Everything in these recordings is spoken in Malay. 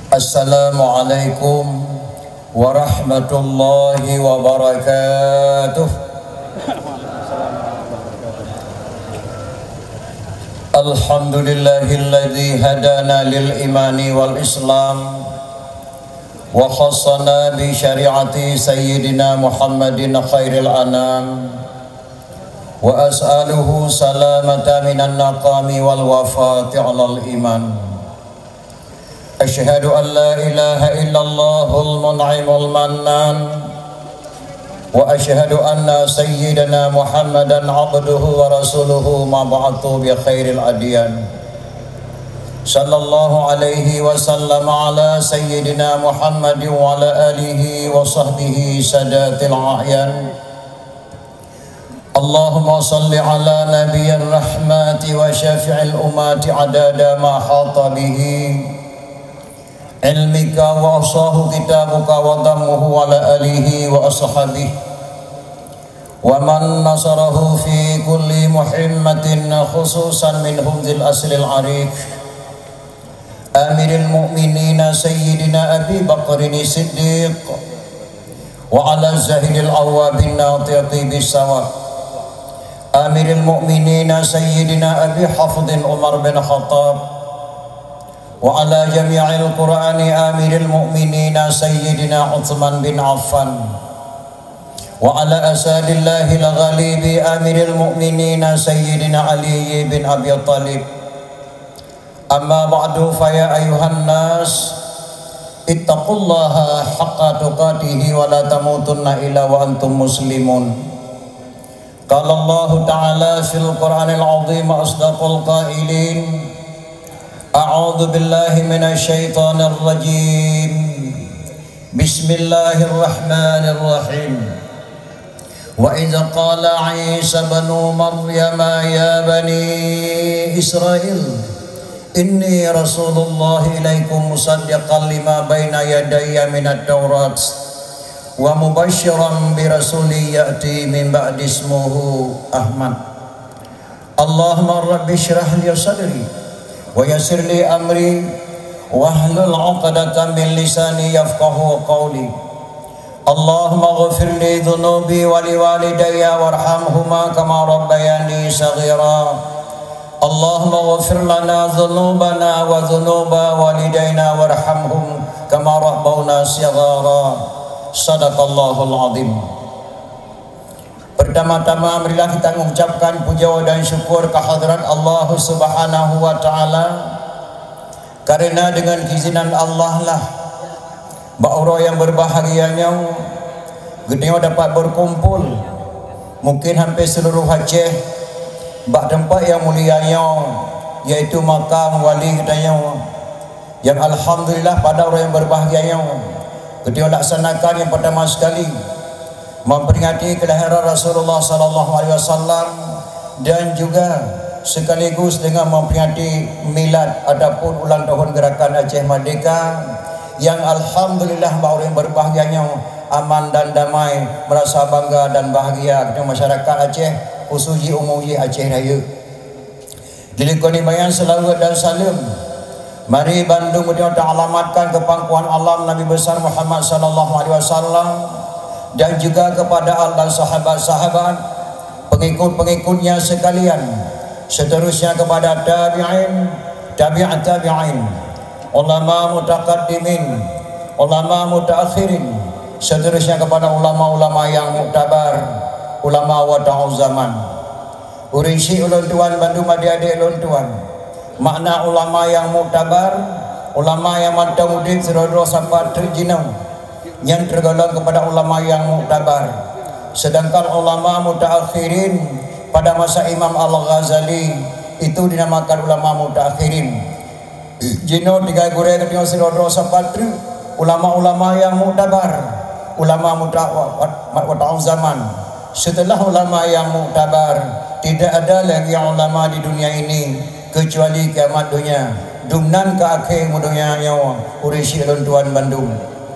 Assalamualaikum warahmatullahi wabarakatuh. Alhamdulillahilladzi hadana lil imani wal islam wa khassana bi syariati sayyidina Muhammadin khairil anam wa as'aluhu salamata minan naqami wal wafati alal iman. Asyhadu an la ilaha illallahul mun'imul mannan wa asyhadu anna sayyidana Muhammadan abduhu wa rasuluhu ma ba'athu bi khairil adyan. Sallallahu alaihi wasallam ala sayyidina Muhammadin wa ala alihi wa sahbihi sadatil a'yan. Allahumma salli ala nabiyyir rahmati wa syafi'il ummati adada ma hata bihi ilmika wa asahu kitabuka wa dammuhu ala alihi wa ashabihi wa man nasarahu fi kulli muhimmatin khususan minhum zil aslil arif amiril mu'minina sayyidina Abi Bakrin Siddiq wa ala zahidil awabin natiqi bisawa amiril mu'minina sayyidina Abi Hafdin Umar bin Khattab wa ala jami'il Qur'ani amiril mu'minina sayyidina Uthman bin Affan wa ala asadillahil ghalibi amiril mu'minina sayyidina Ali bin Abi Talib. Amma ba'du fa ya ayuhan nas ittaqullaha haqqa tuqatihi wa la tamutunna illa wa antum muslimun. Qala Allah ta'ala fil Qur'anil 'azim asdaqul qailin A'udzu billahi minasy syaithanir rajim. Bismillahirrahmanirrahim. Wa idza qala Isa ibnu Maryam ya bani Israil inni rasulullah ilaikum musaddiqan lima baina yadayya minat taurat wa mubasysyiran bi rasulin ya'ti min ba'di ismuhu Ahmad. Allahumma rabbi shrah li sadri wa yassir li amri wahlul 'uqdatam min lisani yafqahu qawli. Allahumma ighfir li dhunubi wa li walidayya warhamhuma kama rabbayani shaghira. Allahumma ighfir lana dhunubana wa dhunuba walidayna warhamhum kama rabbawna shaghira. Sadaqallahul azim. Pertama-tama marilah kita mengucapkan puja dan syukur kehadirat Allah Subhanahu wa taala, karena dengan keizinan Allah lah orang yang berbahagianya gedenya dapat berkumpul mungkin hampir seluruh Aceh bak tempat yang mulianya yaitu makam wali katanya yang alhamdulillah pada orang yang berbahagianya gedenya laksanakan yang pertama sekali memperingati kelahiran Rasulullah sallallahu alaihi wasallam dan juga sekaligus dengan memperingati milad ataupun ulang tahun gerakan Aceh Merdeka yang alhamdulillah orang yang berbahagianya aman dan damai, merasa bangga dan bahagia dengan masyarakat Aceh khususnya umumnya Aceh Raya. Dilakoni bayan selawat dan salam mari Bandung kemudian alamatkan ke pangkuan alam Nabi besar Muhammad sallallahu alaihi wasallam dan juga kepada Allah sahabat-sahabat pengikut-pengikutnya sekalian, seterusnya kepada tabi'in, tabi'at tabi'in, ulama mutaqaddimin, ulama mutaakhirin, seterusnya kepada ulama-ulama yang muktabar, ulama wada'u zaman. Urisi ulun tuan Bandung adik-adik ulun tuan, makna ulama yang muktabar, ulama yang mantau udin serodro sampai terjinau yang tergolong kepada ulama yang muktabar. Sedangkan ulama mutaakhirin pada masa Imam Al-Ghazali itu dinamakan ulama mutaakhirin. Jino tiga gure ketika sirodro sapatri ulama-ulama yang muktabar, ulama mutawat zaman. Setelah ulama yang muktabar tidak ada lagi ulama di dunia ini kecuali kiamat dunia. Dumnan ke akhir dunia nyawa urisi lontuan Bandung.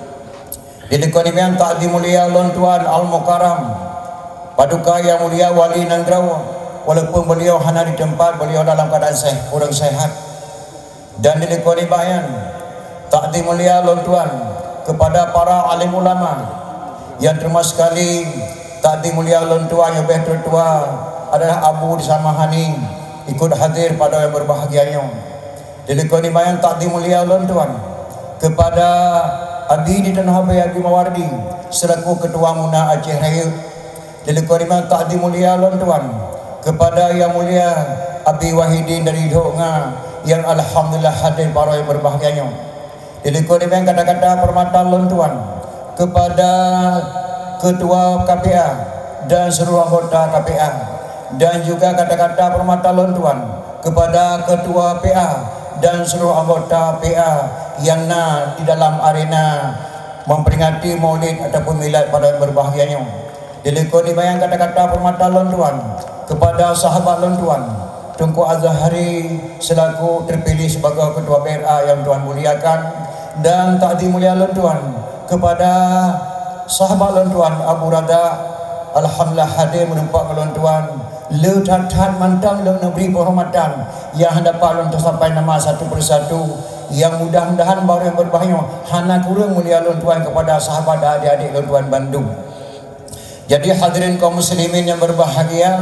Dilekoni yang tak dimulia lontuan Al-Mukarram paduka yang mulia Wali Nandrawa, walaupun beliau hanya di tempat beliau dalam keadaan kurang sehat. Dan dilekoni bayan Tak dimulia tuan kepada para alim ulama yang termas sekali. Tak dimulia tuan yang lebih tertua adalah Abu Disamahani ikut hadir pada yang berbahagianya. Dilekoni mayan tak dimulia tuan kepada Abi di Tanah Abang Abi Mawardi selaku Ketua Muna Aceh Raya. Dilekoni mayan tak dimulia tuan kepada yang mulia Abi Wahidin dari Dhoknga yang alhamdulillah hadir para yang berbahagianya. Dilekoni mayan kata-kata permata tuan kepada Ketua KPA dan seluruh anggota KPA, dan juga kata-kata permata tuan kepada Ketua PA dan seluruh anggota PA yang di dalam arena memperingati maulid ataupun milad pada berbahagianya. Dilekoni bayang kata-kata permata tuan kepada sahabat tuan Tunku Azhari selaku terpilih sebagai Ketua PRA yang tuan muliakan, dan tak dimulia tuan kepada sahabat tuan Abu Rada alhamdulillah hadir menumpak tuan le tat mantang le negeri penghormatan yang hendapan untuk sampai nama satu persatu, yang mudah-mudahan baru yang berbahaya hana kurang mulia tuan kepada sahabat dan adik-adik tuan Bandung. Jadi hadirin kaum muslimin yang berbahagia,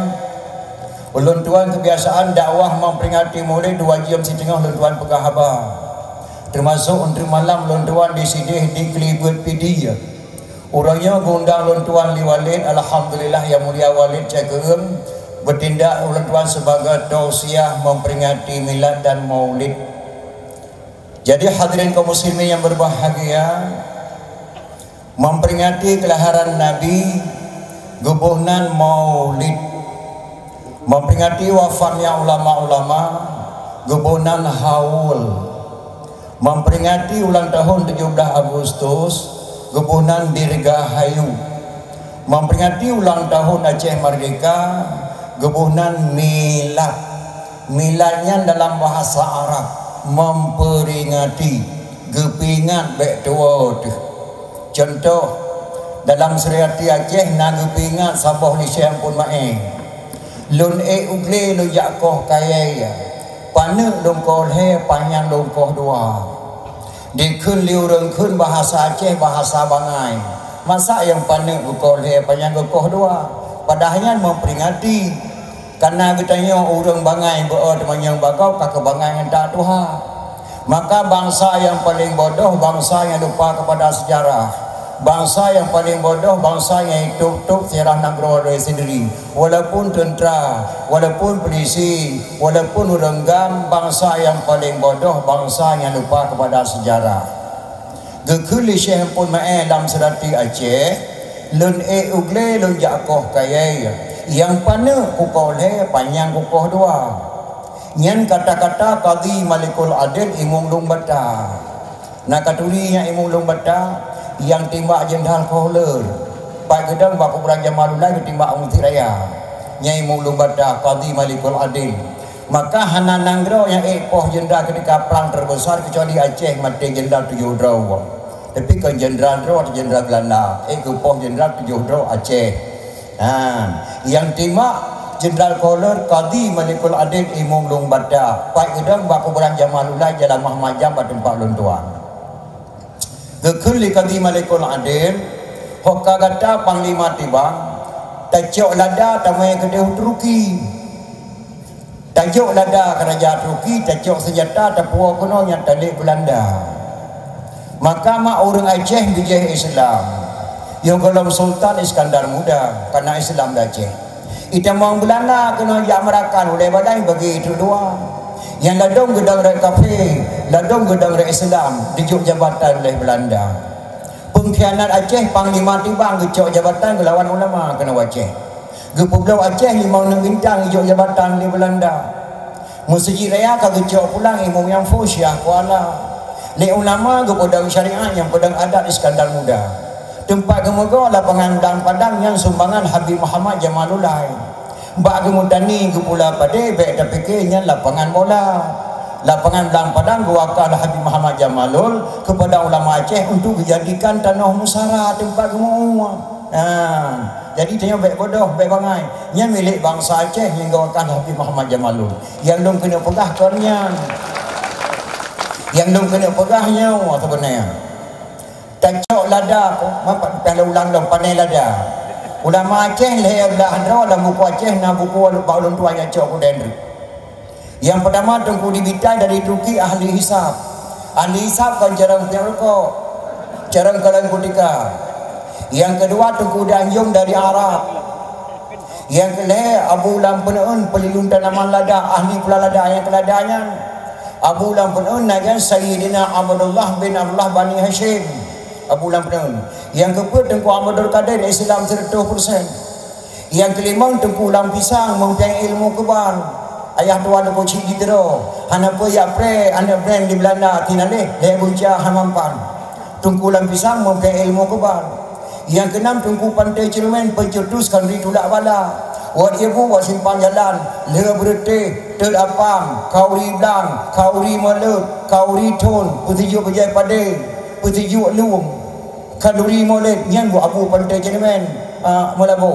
tuan kebiasaan dakwah memperingati maulid 2 jam setengah tuan pegang khabar, termasuk untuk malam tuan disidih di Kelibut PD. Orangnya gundang tuan Li Walid, alhamdulillah yang mulia Walid Cakem bertindak tuan sebagai tausiah memperingati milad dan maulid. Jadi hadirin kaum muslimin yang berbahagia, memperingati kelahiran Nabi, gebunan maulid, memperingati wafatnya ulama-ulama, gebunan haul, memperingati ulang tahun 17 Agustus, gebunan Dirgahayu, memperingati ulang tahun Aceh Merdeka, gebunan milad. Miladnya dalam bahasa Arab memperingati, gepingat bek tua tu. Contoh dalam Seriati Aceh na gepingat sabah li syam pun mae. Lun ugle lu yakoh kaya. Panek dongkol he panjang dongkoh dua. Dikun liu rengkun bahasa Aceh bahasa Bangai. Masa yang panek dongkol he panjang dongkoh dua. Padahalnya memperingati karena katanya orang Bangai berada yang bagau kakak Bangai yang tak tuha. Maka bangsa yang paling bodoh bangsa yang lupa kepada sejarah. Bangsa yang paling bodoh bangsa yang hidup sirah negara sendiri. Walaupun tentera, walaupun polisi, walaupun renggam, bangsa yang paling bodoh bangsa yang lupa kepada sejarah. Gekuli syekh pun mae dalam Serati Aceh, lun ugle lun jakoh kaya yang pana kukoh le panjang kukoh dua. Nyan kata-kata Qadhi Malikul Adil Imung Lung Bata. Nak katulinya Imung Lung Bata yang timbak Jenderal Kohler Pak Gedang Bapak Berang Jamalullah timbak Muti Raya Nyai Mulung Bata Qadhi Malikul Adil. Maka hana nanggro yang poh jenderal ketika perang terbesar kecuali Aceh mati jenderal 7 draw. Tapi kan jenderal draw atau jenderal Belanda poh jenderal 7 draw Aceh. Yang timbak Jenderal Kohler Qadhi Malikul Adil Imung Lung Bata Pak Gedang Bapak Berang Jamalullah Jalan Muhammad Jam tempat luntuan. Gekuli Qadhi Malikul Adil hokka kata panglima tibang tajuk lada tamai kedai Turki, tajuk lada kerajaan Turki, tajuk senjata tapua kuno yang talik Belanda. Maka mak orang Aceh bijih Islam yang kalau Sultan Iskandar Muda karena Islam Aceh itu mau Belanda kena jamrakan oleh badai bagi itu dua. Yang ladong gedang rek kafe, ladong gedang rek Islam dijuk jabatan oleh Belanda. Pengkhianat Aceh panglima tibang gecok jabatan gelawan ulama kena Aceh. Gepublau Aceh 5 bintang gecok jabatan oleh Belanda. Masjid Raya ka gecok pulang imam yang fusyah kuala. Le ulama gepodang syariah yang pedang adat Iskandar Muda. Tempat gemoga lapangan dan padang yang sumbangan Habib Muhammad Jamalullah. Mbak gemutani ke pula pada baik dah fikirnya lapangan bola, lapangan dalam padang guakal Habib Muhammad Jamalul kepada ulama Aceh untuk dijadikan tanah musara tempat gemuk. Jadi tanya baik bodoh baik bangai yang milik bangsa Aceh yang guakal Habib Muhammad Jamalul yang belum kena pegah kornya. yang dong kena pegahnya sebenarnya tacok lada mampat kalau ulang dong panai lada ulama Aceh leh dah dalam buku Aceh na buku baulun tua nya cok dendri yang pertama tengku dibitai dari Turki ahli hisab kan jarang perko jarang kalang kutika yang kedua tengku danjung dari Arab yang kelih Abu Lampunun pelilung tanaman lada ahli pula lada yang keladanya Abu Lampunun najan Sayyidina Abdullah bin Abdullah Bani Hashim Abu Lampunun yang kedua tengku Ahmadul Qadir Islam 100%. Yang kelima tengku Lampisang mempunyai ilmu kebal ayah tua nak cik di tero hanapa ya pre anak brand di Belanda tinaleh dia bunca hamampan tengku Lampisang mempunyai ilmu kebal. Yang keenam tengku Pantai Cilmen pencetuskan ritulak bala wat ibu wat simpan jalan le berete tel apam kauri blang kauri malut kauri ton putiju bejai pade putiju luum kaduri molet nyan bu abu Pantai Cilmen Melabu.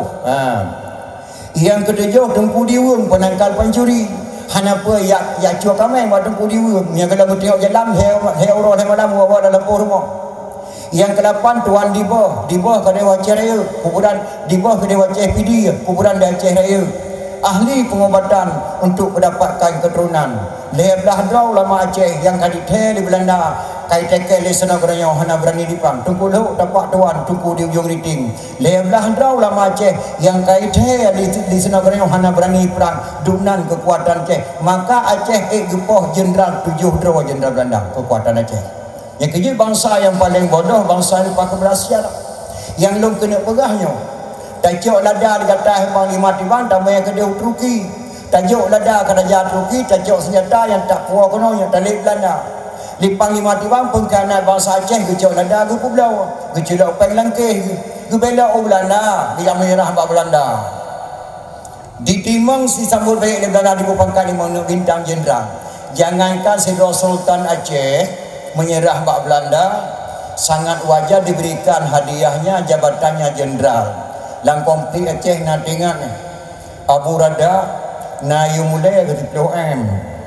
Yang ketujuh tengku diwung penangkal pencuri hanapa ya cua kami buat tengku diwung yang kalau tengok jalan heo malam bawa dalam rumah. Yang ke-8 Tuan Dibah ke Dewa Aceh Raya kuburan Dibah ke Dewa Aceh PD kuburan di Aceh Raya ahli pengobatan untuk mendapatkan keturunan leblah draw lama Aceh yang kadi di Belanda kai tekel lesana geranyo hana berani dipang tungku lu dapat tuan tungku di ujung riting leblah draw lama Aceh yang kai di sana geranyo hana berani perang dunan kekuatan Aceh maka Aceh gepoh jenderal 7 draw jenderal Belanda kekuatan Aceh. Yang kerja bangsa yang paling bodoh bangsa yang pakai berasiat yang belum kena pegahnya tajuk lada dikata Panglima Tibang tambah yang kedua Turki tajuk lada kerajaan Turki tajuk senjata yang tak kuat kena yang talik Belanda di Panglima Tibang pengkhianat bangsa Aceh kecok lada ke pulau kecok peng langkeh ke bela Belanda yang menyerah Belanda di Timang si sambut baik di Belanda di pangkat 5 bintang jenderal jangankan Sidro Sultan Aceh menyerah Mbak Belanda sangat wajar diberikan hadiahnya jabatannya jenderal lang komplit Aceh natingan Abu Rada nayu mulai ke 30M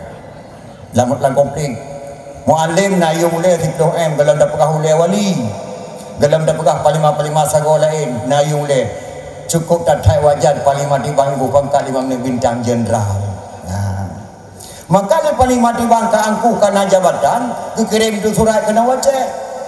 lang komplit mualim nayu mulai ke 30M dalam dapakah ulai wali dalam dapakah palima sago lain nayu mulai cukup tak wajar Panglima Tibang pangkat 5 bintang jenderal. Maka le Panglima Tibang keangkuh karena jabatan kekirim tu surat kena Aceh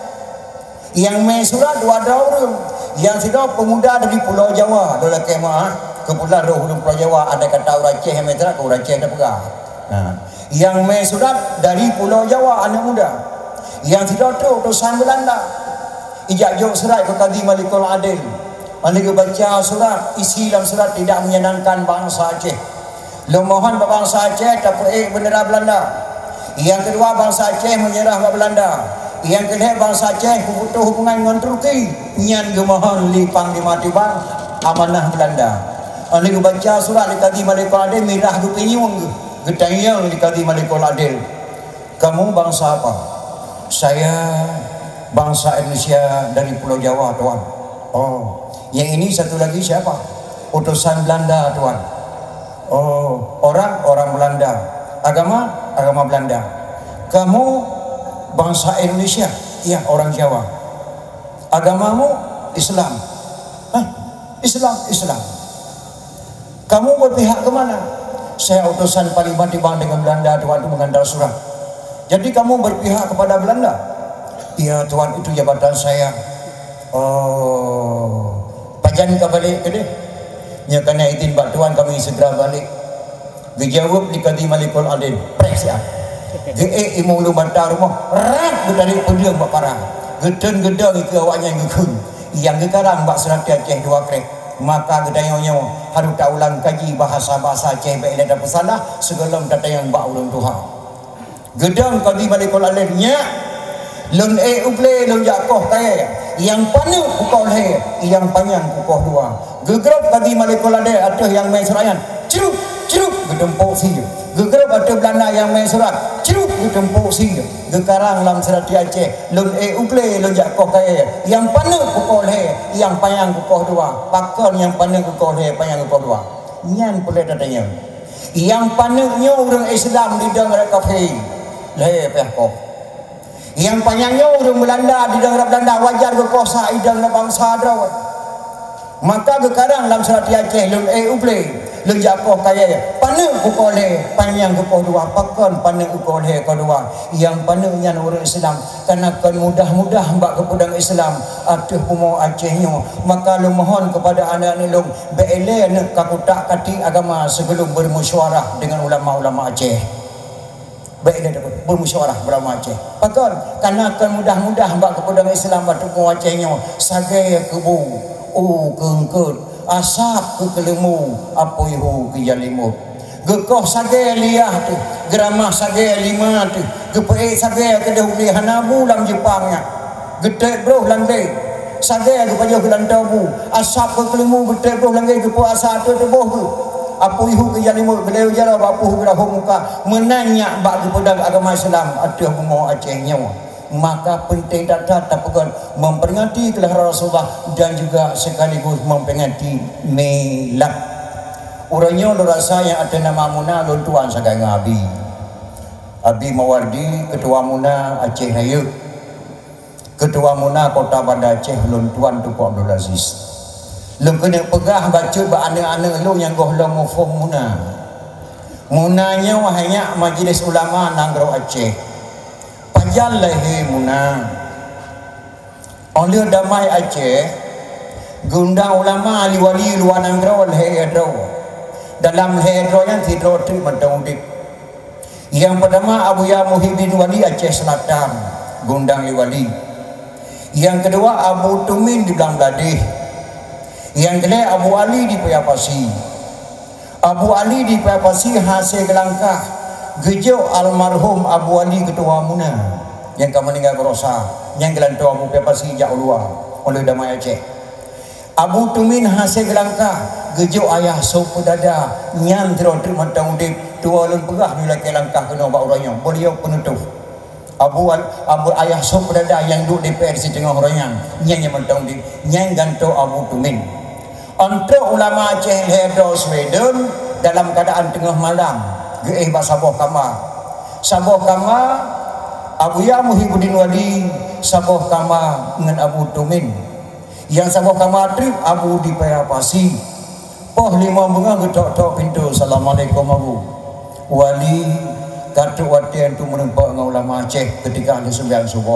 yang main surat 2 orang yang sudah pemuda dari Pulau Jawa dola kemah kepulan roh Pulau Jawa ada kata orang Aceh yang metra ke orang Aceh dah pegah yang main surat dari Pulau Jawa anak muda yang sudah tu utusan Belanda ijak jok surat ke Kadi Malikul Adil Malik baca surat isi dalam surat tidak menyenangkan bangsa Aceh. Lo mohon bangsa Aceh tak bendera Belanda. Yang kedua bangsa Aceh menyerah ke Belanda. Yang ketiga bangsa Aceh butuh hubungan dengan Turki. Nyan ge mohon li Panglima Tibang amanah Belanda. Ani baca surat di Kadi Malikul Adil mirah ge pinyung ge getayang di Kadi Malikul Adil. Kamu bangsa apa? Saya bangsa Indonesia dari Pulau Jawa tuan. Oh, yang ini satu lagi siapa? Utusan Belanda tuan. Oh, orang Belanda. Agama Belanda. Kamu bangsa Indonesia? Iya, orang Jawa. Agamamu Islam. Islam. Kamu berpihak ke mana? Saya utusan Panglima Tibang dengan Belanda tuan itu mengantar surat. Jadi kamu berpihak kepada Belanda? Iya tuan, itu jabatan saya. Oh, pajan ke balik ke dia? Ya kena izin bak tuan kami segera balik. Dijawab di Kadi Malikul Adil. Pres ya. Ge imulu bantar rumah. Rat dari pediang bak parang. Geden gedang ke awaknya ngekun. Yang gekarang bak Serat Aceh 2 krek. Maka gedayonyo harus tak ulang kaji bahasa-bahasa Aceh baik ada pesalah sebelum datang yang bak ulun Tuhan. Gedang Kadi Malikul Adil nya lun uble lun jakoh kaya. Yang panjang pukul he, yang panjang pukul 2. Gegerap Kadi Malikul Adil ada yang main surayan. Ceruk gedempuk si. Gegerap ada Belanda yang main surat. Ceruk gedempuk si. Gekarang dalam Serat Aceh. Lun ugle lun jakoh kaya. Yang panjang pukul he, yang panjang pukul 2. Pakon yang panjang pukul he, panjang pukul 2. Nyan boleh datanya. Yang panjangnya orang Islam di dalam kafe. Leh pehkoh. Yang panjangnya orang Belanda di dalam Belanda wajar ke kosa idang bangsa drawat. Maka sekarang dalam surat Aceh lun uble lun jakoh kaya pana ukole panjang ke dua pakon pana ukole kedua yang pananya orang Islam karena kan mudah-mudah mbak ke pedang Islam atuh pumo Acehnya maka lu mohon kepada anak-anak lu beele nak kakutak kati agama sebelum bermusyawarah dengan ulama-ulama Aceh. Baik dah bermusyawarah ulama Aceh. Pakon karena kan mudah-mudah mbak ke pedang Islam batu pumo Acehnya sagai kebu kengkut asap ke kelemu apa ihu ke jalimut gekoh sage liah tu geramah sage lima tu gepei sage ke dahuli hanabu lam Jepangnya gede bro langge sage ke pajau ke lantabu asap ke kelemu gede bro langge gepo asap tu boh tu apa ihu ke jalimut beliau jara apa ihu ke muka menanya bak kepada agama Islam ada mau Acehnya. Maka penting datang bukan memperingati kelahiran Rasulullah dan juga sekaligus memperingati milad. Orangnya lo rasa yang ada nama Muna lo tuan sagai Abi Mawardi ketua Muna Aceh Raya, ketua Muna Kota Banda Aceh lo tuan Tuku Abdul Aziz. Lo kena pegah baca anak-anak lo yang goh lo mufum Muna. Munanya wahanya Majlis Ulama Nanggro Aceh. Panjang lehi Muna oleh damai Aceh gundang ulama ahli wali luar nanggro lehi edro dalam lehi edro yang tidur tu mendaudi yang pertama Abu Ya Muhyiddin Wali Aceh Selatan gundang li wali, yang kedua Abu Tumin di Bangladesh, yang ketiga Abu Ali di Payapasi. Abu Ali di Payapasi hasil gelangkah gejo almarhum Abu Ali ketua Muna yang kamu meninggal berosa yang gelanto Abu Payapasi jauh luar oleh damai Aceh. Abu Tumin hasil gelangkah gejo ayah sopo dada nyan terotri matang udip tua lun pegah ni laki langkah kena bak orangnya beliau penutup Abu ayah sopo dada yang duduk DPR si tengah orangnya nyan yang matang udip nyan ganto Abu Tumin. Untuk ulama Aceh Ledo Sweden dalam keadaan tengah malam Saboh Kama Abu Ya Muhyiddin Wali Saboh Kama dengan Abu Tumin, yang Saboh Kama trip Abu di Payapasi poh lima bunga getok-tok pintu Assalamualaikum Abu Wali katu watian tu menempat dengan ulama Aceh ketika ada 9 subuh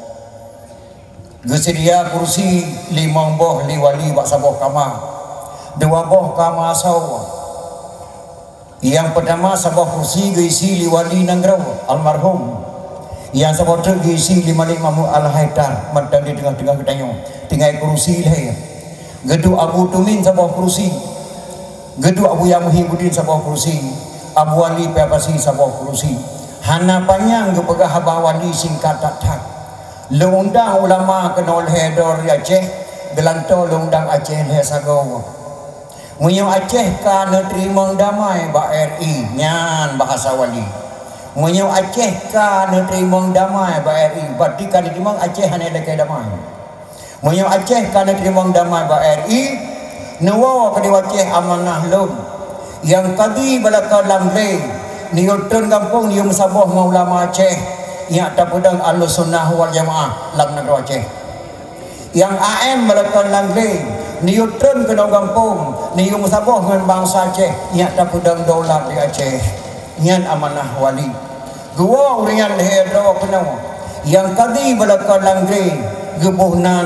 gesedia kursi 5 boh li wali bak Saboh Kama 2 boh Kama Sawa. Yang pertama sebuah kursi geisi liwali Nangrau almarhum, yang sebuah truk geisi Malik Mahmud Al-Haidar mentang di tengah-tengah ketanya tinggal kursi lah. Gedu Abu Tumin sebuah kursi, gedu Abu Ya Muhyiddin sebuah kursi, Abu Ali Payapasi sebuah kursi. Hana panjang ke pegah Abah Wali singkat tak lo undang ulama kena oleh Dor Aceh gelanto lo undang Aceh le Sagau. Munyo Aceh ka nerima damai ba RI nyan bahasa wali. Munyo Aceh ka nerima damai ba RI berarti kan nerima Aceh hanya dekat damai. Munyo Aceh ka nerima damai ba RI nawa ka di Aceh amanah lum yang kadi balaka lamle niutun kampung ni Sabah ulama Aceh yang tak pedang Ahlussunnah wal Jamaah lam negara Aceh. Yang AM balaka lamle niutun ke kampung ni Sabah dengan bangsa Aceh yang tak pedang daulat di Aceh nyan amanah wali. Gua uringan hedro kenau yang kadi balaka lamle gebuhnan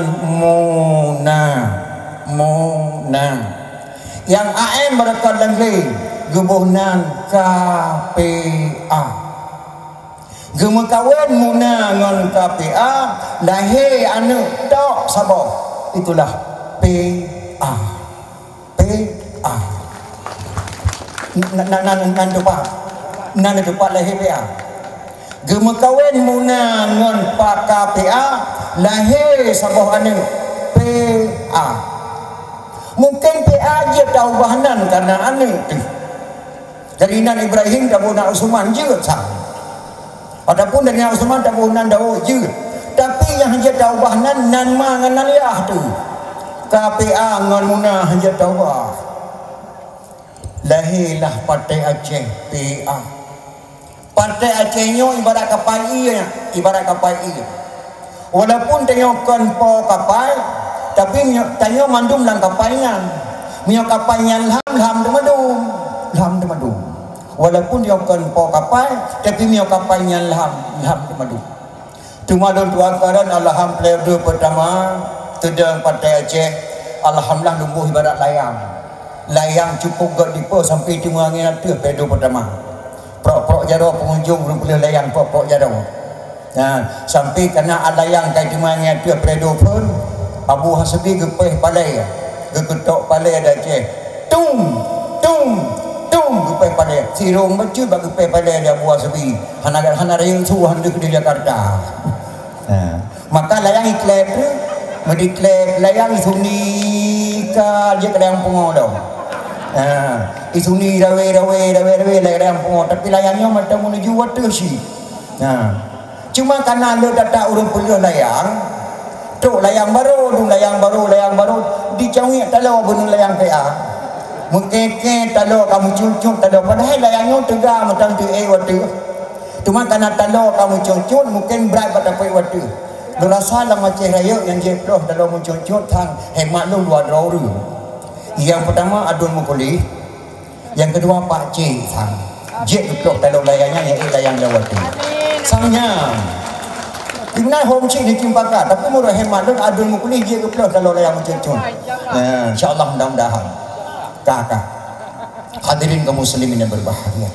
Muna yang AM balaka lamle gebuhnan KPA. Gemekawan Muna dengan KPA lahir anak tok Sabah itulah PA. Nan depan lahir PA. Gemekawan Muna dengan Pak KPA lahir Sabah anak PA. Mungkin PA je tahu bahanan karena anak tu. Dari Nan Ibrahim dah nak Usman je sah. Adapun dari Nan Usman dah Nan Daud je. Tapi yang hanya tahu bahanan Nan Ma dengan Naliah tu. KPA dengan Muna hanya tahu bah. Lahirlah Partai Aceh PA. Partai Acehnya ibarat kapal iya, ibarat kapal iya. Walaupun tengok po kapal, tapi tengok mandum lang kapalnya. Mio kapalnya ham demadu. Walaupun dia po kapal, tapi mio kapalnya ham demadu. Cuma don tua karan alham periode pertama tedang Partai Aceh, alhamdulillah lumbuh ibarat layang cukup gak dipo sampai cuma angin tu periode pertama. Prok jaro pengunjung belum boleh layang prok jaro. Nah, sampai kena alayang kai dimangnya tu predo pun Abu Hasbi gepeh palai. Gegetok palai ada Aceh. Tung gepeh palai. Sirong bacu bag gepeh palai ada Abu Hasbi. Hana ring tu hendak di Jakarta. Nah, maka layang iklet tu mediklet layang suni ka je kadang pengodong. Itu ni rawe layang punggung tapi layangnya macam menuju water si. Cuma karena lo tak urut punya layang, tu layang baru dicangit talau benar layang PA. Mungkin talau kamu cucuk talau padahal layangnya tegak macam tu water. Cuma karena talau kamu cucuk mungkin berat pada water. Lo rasa lah macam raya yang jeploh talau muncul tang hemat lo luar draw. Yang pertama adun mukuli, yang kedua Pak Cik sang jet blok kalau layangnya yang layang Jawa tu sangnya dimana home cik ni cimpaka tapi murah hemat dan adun mukuli jet blok kalau layang muncul. InsyaAllah mudah-mudahan kakak hadirin kaum muslimin yang berbahagia.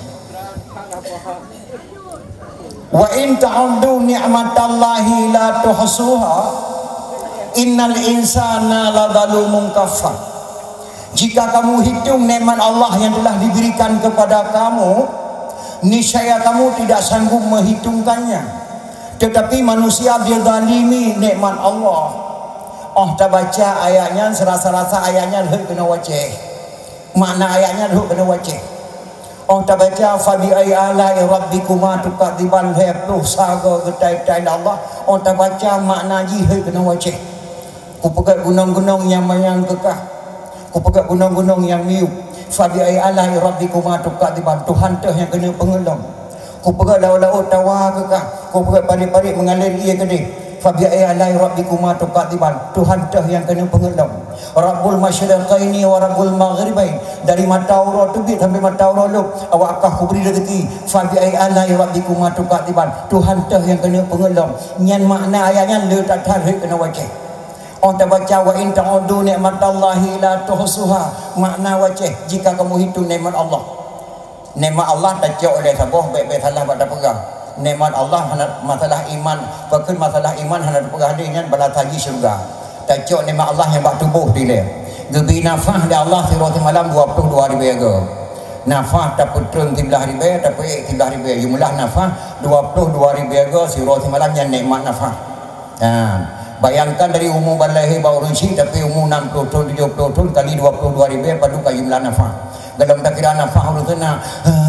Wa in ta'uddu ni'matallahi la tuhsuha innal insana la zalumun kafar. Jika kamu hitung nikmat Allah yang telah diberikan kepada kamu, niscaya kamu tidak sanggup menghitungkannya. Tetapi manusia dia zalimi nikmat Allah. Tak baca ayatnya, serasa-rasa ayatnya dah kena wajah. Makna ayatnya dah kena wajah. Tak baca fabi ayalai rabbikuma tukadziban hepluh saga getai-tai Allah. Tak baca makna jihad kena wajah. Ku pegat gunung-gunung yang kekah. Ku pegat gunung-gunung yang miuk. Fabi ayalai rabbikuma tukadziban, Tuhan teh yang kena pengelong. Ku pegat laut-laut tawa kekah. Ku pegat parit-parit mengalir ia gede. Fabi ayalai rabbikuma tukadziban, Tuhan teh yang kena pengelong. Rabbul masyriqaini wa rabbul maghribain, dari mata Allah terbit sampai mata Allah luk. Awakkah ku beri rezeki. Fabi ayalai rabbikuma tukadziban, Tuhan teh yang kena pengelong. Nyan makna ayatnya le tak tarik kena wajah. Tak baca wa in ta'udu ni'matallahi la tuhsuha. Makna wajah, jika kamu hitung nikmat Allah. Nikmat Allah tak jauh oleh sabah baik-baik salah pada pegang. Nikmat Allah masalah iman, bahkan masalah iman hendak pegang dengan bala taji syurga. Tak jauh nikmat Allah yang bak tubuh dia. Gebi nafah di Allah sirati malam 22 ribu aga. Nafah tak putrun 13 ribu tapi 13 ribu. Jumlah nafah 22 ribu aga sirati malam yang nikmat nafah. Bayangkan dari umur balai bau runsi tapi umur 60 tahun 70 tahun kali 22 ribu padu ka jumlah nafah. Dalam tak kira nafah urut na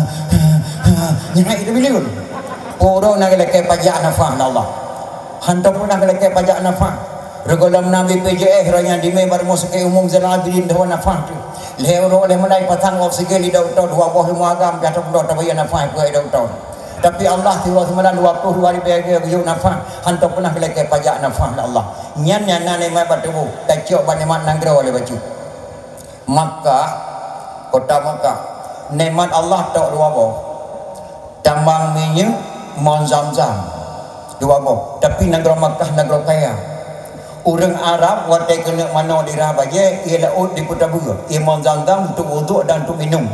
nyai itu biliun. Poro nak leke pajak nafah Allah. Hantar pun nak leke pajak nafah. Regolam Nabi PJH ranya di member musik umum Zainal Abidin dah nafah tu. Lehoro le mulai patang oksigen di daun tahun 20 agam jatuh dah tabayar nafah ke daun tahun. Tapi Allah tiba semalam 22 ribu yang nafah hantar pernah leke pajak nafah Allah. Nyan na nemai batu kacau banemat nanggro oleh baju. Makkah, kota Makkah, nikmat Allah tak dua boh. Tambang minyak, mon Zamzam dua boh. Tapi negara Makkah negara kaya. Orang Arab watai kena mana di rabaje ialah ut di kota bunga. Ia mon Zamzam untuk wuduk dan untuk minum.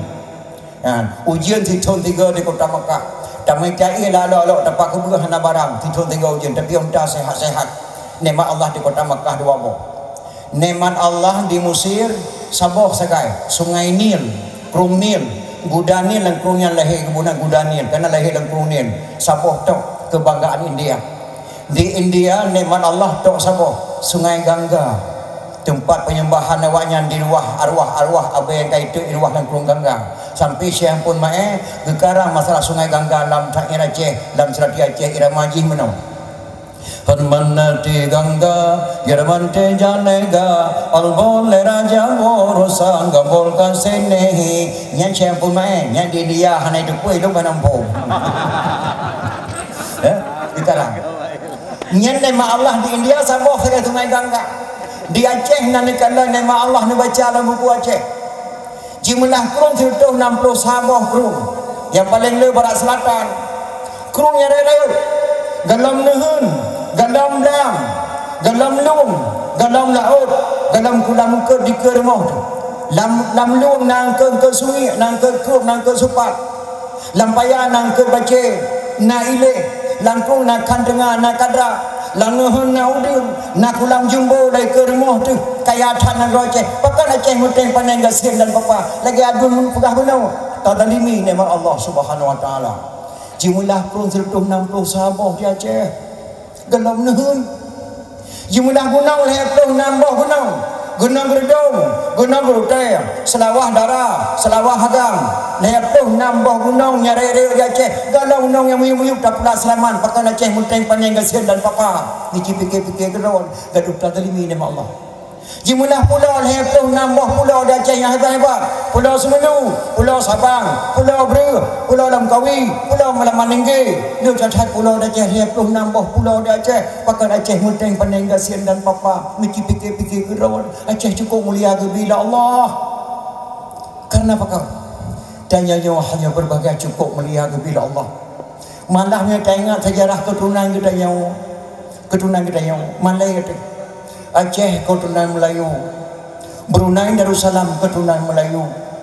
Ujian di tahun 3 di kota Makkah. Tamai kai lalu dapat kebuah hana barang tidur 3 ujian tapi unta sehat-sehat. Nikmat Allah di kota Makkah 2 boh. Nikmat Allah di Mesir Sabah sagai Sungai Nil, Krung Nil, Guda Nil dan Krungnya lahir kebunan Guda Nil karena lahir dan Krung Nil. Sabah tok kebanggaan India. Di India nikmat Allah tok Sabah Sungai Gangga, tempat penyembahan awaknya di luar arwah-arwah apa yang kaitu di luar dan Krung Gangga. Sampai siang pun mae gegarang masalah Sungai Gangga dalam syair Aceh, dalam serati Aceh irama Haji menau. Hanmanati Gangga Yermante Janega Albol Raja Borosan Gambol Kasenehi. Nyan siang pun mae nyan di dia hanai depui lu banampung. sekarang. Nyen nama Allah di India Sabah saya Sungai Gangga. Di Aceh nanti kalau nama Allah ni baca dalam buku Aceh. Jumlah kurung 160 Sabah kurung. Yang paling le barat selatan. Kurung yang raya. Galam Nehun, galam Dam, galam Lung, galam Laut, galam Kulam ke di ke rumah tu. Lam Lung nang ke sungai, nang ke Krup, nang ke Supat. Lam Paya nang ke Bace, na Ile, Langkung na Kandengar, na Kadra, Langehun na Udin, na Kulam Jumbo dari ke rumah tu. Kaya tanah Aceh. Pakai Aceh muteng paneng gasir dan papa. Lagi adun pegah gunau. Tadalimi nama Allah Subhanahu wa taala. Jumlah kurun 160 Sabah di Aceh. Galam Nehun. Jumlah gunau lepung nambah gunau. Gunung Gerdung, Gunung Geruteh, Selawah Dara, Selawah Hagang, lepung nambah gunung nyare-re di Aceh. Galau gunung yang muyuk-muyuk tak pula selaman. Pakai Aceh muteng panjang gasir dan papa. Niki pikir-pikir geron. Gaduh tadalimi nama Allah. Jumlah pulau lepung nambah pulau di Aceh yang hebat. Pulau Semeru, Pulau Sabang, Pulau Bre, Pulau Langkawi, Pulau Malamaninggi. Dia cacat pulau di Aceh lepung nambah pulau di Aceh. Pakai Aceh muteng paneng gasian dan papa. Miki pikir-pikir geron. Aceh cukup mulia ke bila Allah. Karena apa kau? Tanyanya hanya berbagai cukup mulia ke bila Allah. Malahnya tengok sejarah keturunan kita yang Malay kata. Aceh keturunan Melayu, Brunei Darussalam keturunan Melayu,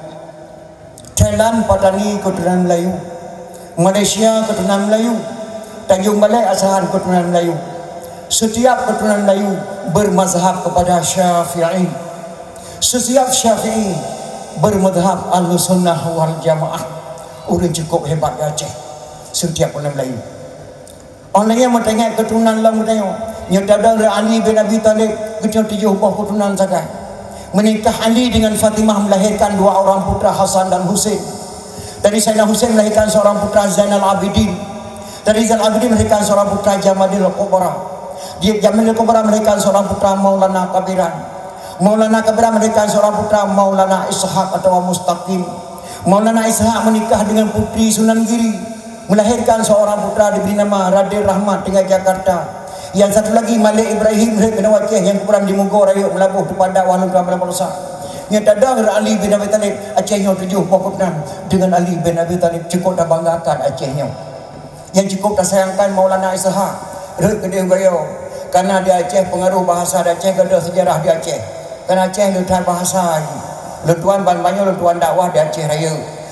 Thailand Patani keturunan Melayu, Malaysia keturunan Melayu, Tanjung Balai Asahan keturunan Melayu. Setiap keturunan Melayu bermazhab kepada Syafi'i. Setiap Syafi'i bermazhab Ahlussunnah wal Jamaah. Orang cukup hebat di Aceh. Setiap keturunan Melayu. Orang yang bertanya keturunan lah bertanya. Nyata Ali bin Abi Talib kecil 7 buah keturunan saja. Menikah Ali dengan Fatimah melahirkan 2 orang putra Hasan dan Husain. Dari Sayyidina Husain melahirkan seorang putra Zainal Abidin. Dari Zainal Abidin melahirkan seorang putra Jamalil Kubra. Jamalil Kubra melahirkan seorang putra Maulana Kabiran. Maulana Kabiran melahirkan seorang putra Maulana Ishaq atau Mustaqim. Maulana Ishaq menikah dengan putri Sunan Giri, melahirkan seorang putra diberi nama Raden Rahmat tinggal Jakarta. Yang satu lagi Malik Ibrahim bin Aceh yang kurang di Mugo Raya melabuh kepada Walau Kamar Berusaha. Yang tadang Ali bin Abi Talib Acehnya 7 pokoknya dengan Ali bin Abi Talib cukup dah banggakan Acehnya. Yang cukup dah sayangkan Maulana Ishaq Rut Kedih Gayo. Karena di Aceh pengaruh bahasa di Aceh ada sejarah di Aceh. Karena Aceh lutan bahasa, lutuan banyak lutuan dakwah di Aceh Raya.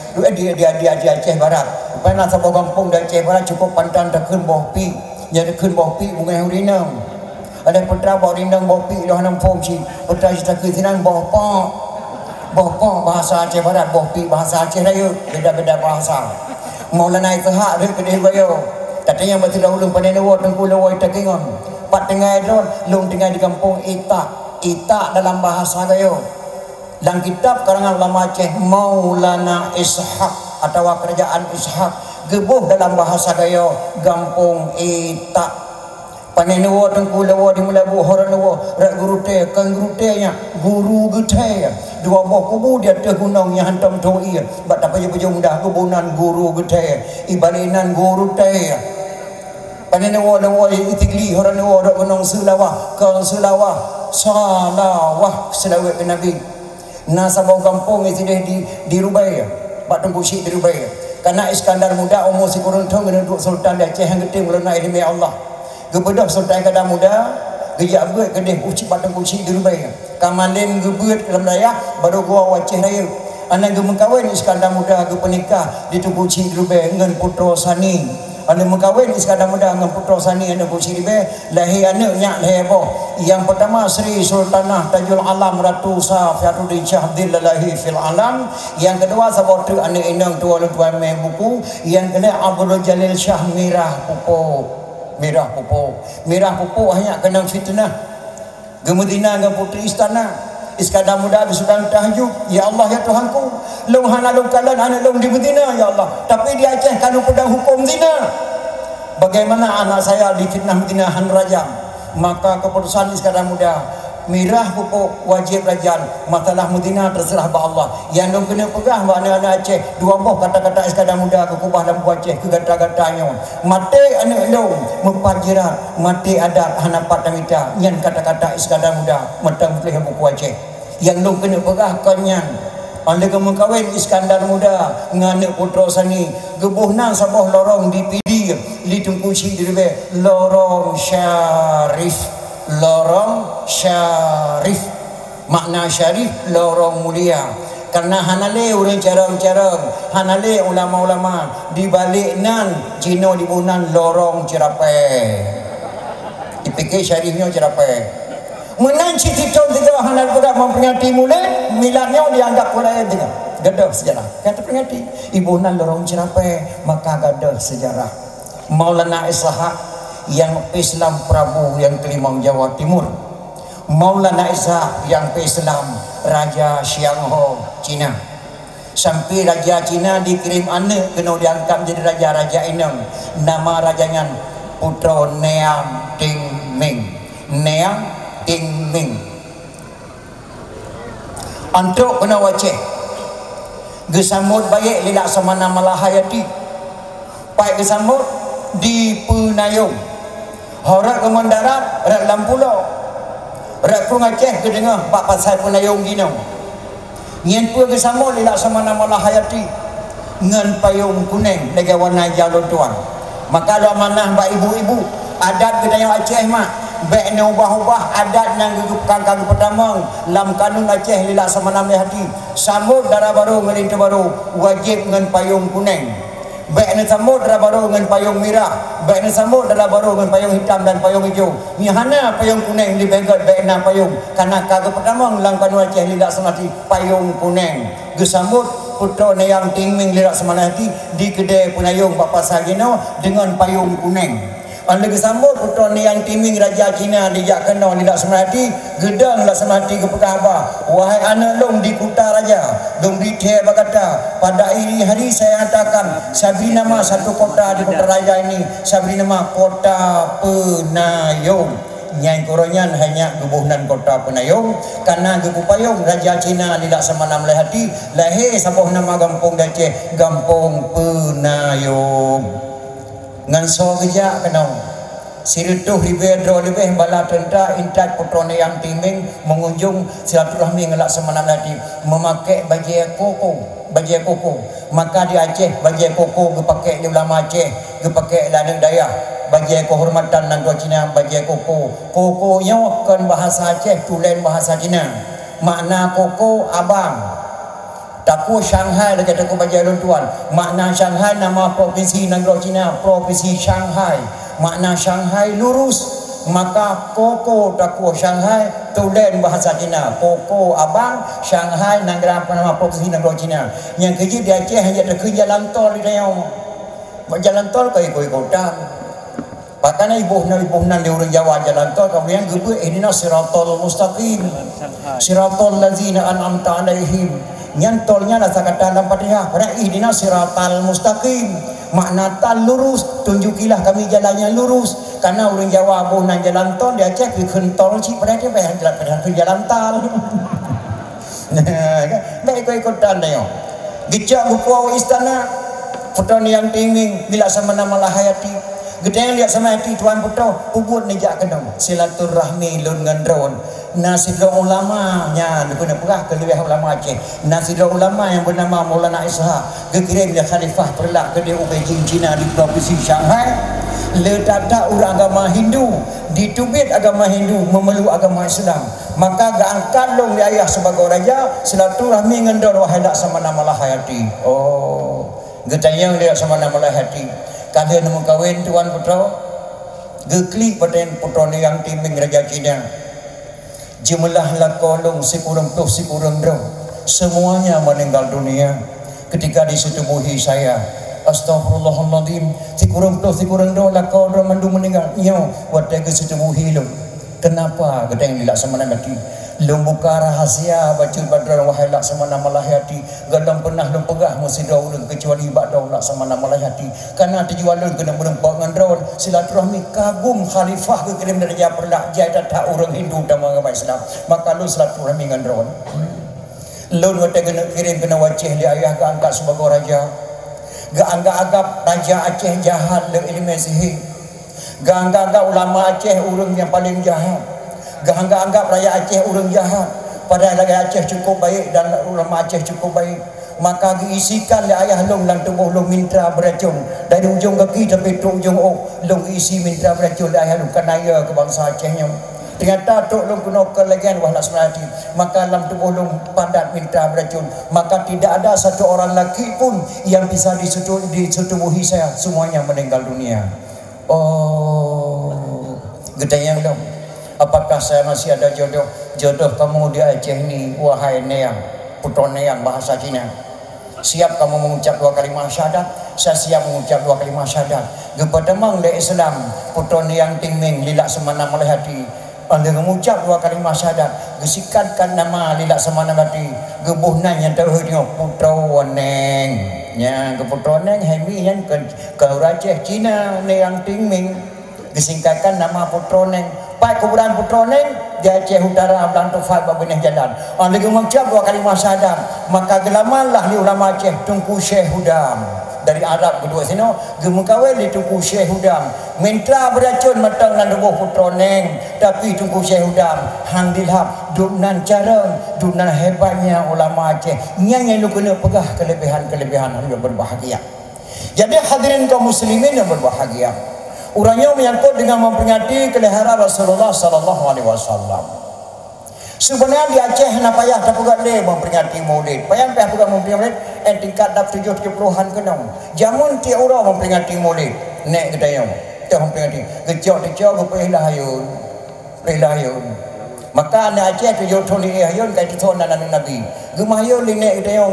Dia Aceh Barat. Pernah sebuah kampung di Aceh Barat cukup pantan tekun bohpi. Jadi kun bopi bunga hurinang. Ada putra borinang bopi dah nam fomsi. Putra kita ketinang bohpa. Bohpa bahasa Aceh Barat, bopi bahasa Aceh Raya, beda-beda bahasa. Maulana Ishaq Rut Kedih Gayo. Katanya mati dahulu pada Nawa Tengku Lawai Takingon. Pat tengah itu lung tinggal di kampung Ita dalam bahasa Gayo. Dalam kitab karangan ulama Aceh Maulana Ishaq atau kerajaan Ishaq gebuh dalam bahasa Gayo Gampung Ita. Panenewo Tengku Lawa di Melabu Horanawo rak guru te kan guru te nya guru gete 2 buah kubu dia te gunung yang hantam toi bak tak payah dah kebunan guru gete ibalinan guru te. Panenewo lawa itigli Horanawo rak gunung Selawah kan Selawah selawat ke Nabi. Nasabau kampung itu di Rubai bak tengku syik di Rubai. Karena Iskandar Muda umur si kurun tu menunduk Sultan di Aceh yang gede melunai demi Allah. Gebedah Sultan Iskandar Muda gejak buat kedih ucip batang kunci di Rubai. Kamalin gebuat dalam daya baru gua Aceh Raya. Anak gemengkawin Iskandar Muda ge penikah di Tugu Ci di Rubai dengan putra Sani. Anak mengkawin Iskandar Muda dengan putra Sani anak Tugu Ci di Rubai. Lahir anaknya lahir boh. Yang pertama Sri Sultanah Tajul Alam Ratu Safiatuddin Shah Dillahi fil Alam. Yang kedua sabotu anak inang tua tuan main buku. Yang kedua Abdul Jalil Shah Mirah Pupo hanya kena fitnah. Gemedina dengan putri istana. Iskandar Muda bersudah tahajud, ya Allah ya Tuhanku, long hanalung kalan anak long di Medina ya Allah. Tapi di Aceh kalau pedang hukum zina. Bagaimana anak saya di fitnah Medina han rajam? Maka keputusan Iskandar Muda Mirah pupuk wajib rajal. Masalah mutina terserah ba Allah. Yang dong kena pegah ba anak-anak Aceh. Dua boh kata-kata iskandar muda ke kubah dan Aceh ke gata-gatanya. Mati anak dong mempajirat, mati adat hanapat tamita. Nyan kata-kata iskandar muda metang pelih buku Aceh. Yang dong kena pegah kanyan. Anda kamu kawin Iskandar muda ngane putra sani gebuhna sabah lorong dipidi li tungkusi dirbe lorong syarif. Lorong syarif, makna syarif lorong mulia. Karena hanale orang carang-carang, hanale ulama-ulama dibalik nan Cina dibunan lorong cerapai. Dipikir syarifnya cerapai. Menang cititon tiga hanal budak memperingati mulai miladnya dianggap mulai dengan gadah sejarah. Kata peringati ibu nan lorong cerapai maka gadah sejarah. Maulana Ishaq yang Islam Prabu yang Kelimang Jawa Timur, Maulana Ishaq yang Islam Raja Xiangho Cina. Sampai Raja Cina dikirim anak kena diangkat menjadi raja-raja enam. Nama rajanya Putra Neang Ting Ming. Neang Ting Ming. Antuk kena waceh. Gesambut baik lilak samana malahayati. Pai gesambut di Penayung. Horak ke mendarat, rak dalam pulau. Rak ku Aceh ke dengar bak pasal Penayung gino. Nyen pun ke sama lilak sama nama lahayati. Ngan payung kuning dengan warna jalur tuan. Maka lo manah bak ibu-ibu adat ke dayang Aceh mak. Baik ni ubah-ubah adat yang gugupkan kali pertama lam kanun Aceh lilak sama nama hati. Sambut darah baru ngelintu baru wajib ngan payung kuning. Baik ni sambut darah baru dengan payung merah. Baik ni sambut darah baru dengan payung hitam dan payung hijau. Ni hana payung kuning di begot baik na payung. Karena kagak pertama lang kanun Aceh lilak semati payung kuning. Gesambut putra Neang Ting Ming lilak semanati di kedai Penayung bapa sagino dengan payung kuning. Anda gesambut putra Neang Ting Ming Raja Cina dijak kena lilak semanati gedang lilak semanati ke pekahbah. Wahai anak long di Kuta Raja, long di Tia berkata, pada ini hari saya katakan sabri nama satu kota di Kota Raja ini, sabri nama Kota Penayung. Nyai koronyan hanya gebuhnan Kota Penayung karena gebupayung Raja Cina lilak semana melahati lahir sabuh nama Gampung Aceh Gampung Penayung. Ngan so gejak kenong sirutuh ribedro lebih bala tentara intat putra Neang Ting Ming mengunjung silaturahmi ngelak semana melahati memakai baju koko. Maka di Aceh baju koko dipakai di ulama Aceh, dipakai ladang daya. Bagi kehormatan dan dua Cina bagi koko. Kokonya kan bahasa Aceh tulen bahasa Cina. Makna koko abang. Taku Shanghai dekat taku bagi tuan. Makna Shanghai nama provinsi negara Cina, provinsi Shanghai. Makna Shanghai lurus. Maka koko taku Shanghai tulen bahasa Cina. Koko abang Shanghai negara nama provinsi negara Cina. Yang kerja di Aceh hanya ada jalan tol di dalam. Jalan tol koi kota. Bahkan ibu nan di orang Jawa jalan tol kemudian gebu ini siratal mustaqim siratal ladzina an'amta alaihim. Nyan tolnya lah kata dalam Fatihah pada ihdina siratal mustaqim. Makna tal lurus, tunjukilah kami jalannya lurus. Karena orang Jawa buh nan jalan tol dia cek di kentol cik pada dia bayar jalan tol. Baik ikut tanda yo. Gejak buku istana Putra Neang Ting Ming bila sama nama lahayati. Gedeng lihat sama hati tuan putra ubud nejak kedong silaturahmi lun ngandron nasidra ulama nya dipuna perah ke lebih ulama Aceh nasidra ulama yang bernama Maulana Ishaq gekirim dia khalifah perlak ke dia Beijing Cina di provinsi Shanghai le tata urang agama Hindu ditubit agama Hindu memeluk agama Islam maka gaangkat long di ayah sebagai raja silaturahmi ngandron wahai dak sama nama lahayati. Oh getayang dia sama nama lahayati. Kalian mau kawin tuan putra geklik pada putra Neang Ting Ming Raja Cina jumlah lakolong sikurang dong semuanya meninggal dunia ketika disetubuhi saya. Astagfirullahaladzim sikurang dong lakolong mandu meninggal nyo wadah disetubuhi lo. Kenapa gedeng lilak sama nanti Lung buka rahasia baca badran wahai laksamana malahati gadang pernah lung pegah mesti daulun kecuali badau laksamana malahati karena tujuan kena berempak dengan daun silaturahmi kagum khalifah ke kirim darjah perlah jaya tak orang Hindu dan agama Islam maka lu silaturahmi dengan daun lun kata kena kirim kena wajih li ayah ke angkat sebagai raja ga anggap raja Aceh jahat le ilmu sihir ga anggap ulama Aceh orang yang paling jahat anggap rakyat Aceh orang jahat padahal rakyat Aceh cukup baik dan ulama Aceh cukup baik maka diisikan oleh ayah long dalam tubuh long mintra beracun dari ujung kaki sampai ke ujung long isi mintra beracun oleh ayah long kanaya ke bangsa Acehnya ternyata tok long kena kelegan wahla semelati maka dalam tubuh long padat mintra beracun maka tidak ada satu orang lelaki pun yang bisa disetubuhi saya semuanya meninggal dunia. Gedayang dong. Apakah saya masih ada jodoh? Jodoh kamu di Aceh ini, wahai Neyang, putra Neyang bahasa Cina. Siap kamu mengucap 2 kalimat syahadat? Saya siap mengucap 2 kalimat syahadat. Kepada mang le Islam, putra Neyang Tingming lilak semana melahati. Anda mengucap 2 kalimat syahadat, gesikatkan nama lilak semana melahati. Gebuhnan yang terhadap putra Neng. Ya, ke putra Neng hemi yang ke Aceh Cina Neyang Tingming. Disingkatkan nama putra Neng. Pai kuburan putra Neng di Aceh Utara Belantu Fai Babenih Jalan. Lagi mengucap 2 kalimat syahadat, maka gelamanlah di ulama Aceh Tunku Syekh Hudam dari Arab kedua sini gemukawai di Tunku Syekh Hudam minta beracun matang dan tubuh putra Neng tapi Tunku Syekh Hudam hang dilhap dubnan cara dubnan hebatnya ulama Aceh yang lu kena pegah kelebihan-kelebihan yang berbahagia. Jadi hadirin kaum muslimin yang berbahagia, urangnya menyangkut dengan memperingati kelahiran Rasulullah sallallahu alaihi wasallam. Sebenarnya di Aceh nak payah tak pegat le memperingati Maulid. Payah pegat memperingati Maulid tingkat dah 70-an kenang. Jamun ti orang memperingati Maulid. Nek gedayang. Kita memperingati. Gejok-gejok berpihlah hayun. Pihlah hayun. Maka anak Aceh tu jauh ni hayun kai tu thon anak Nabi. Gemah hayun li nek gedayang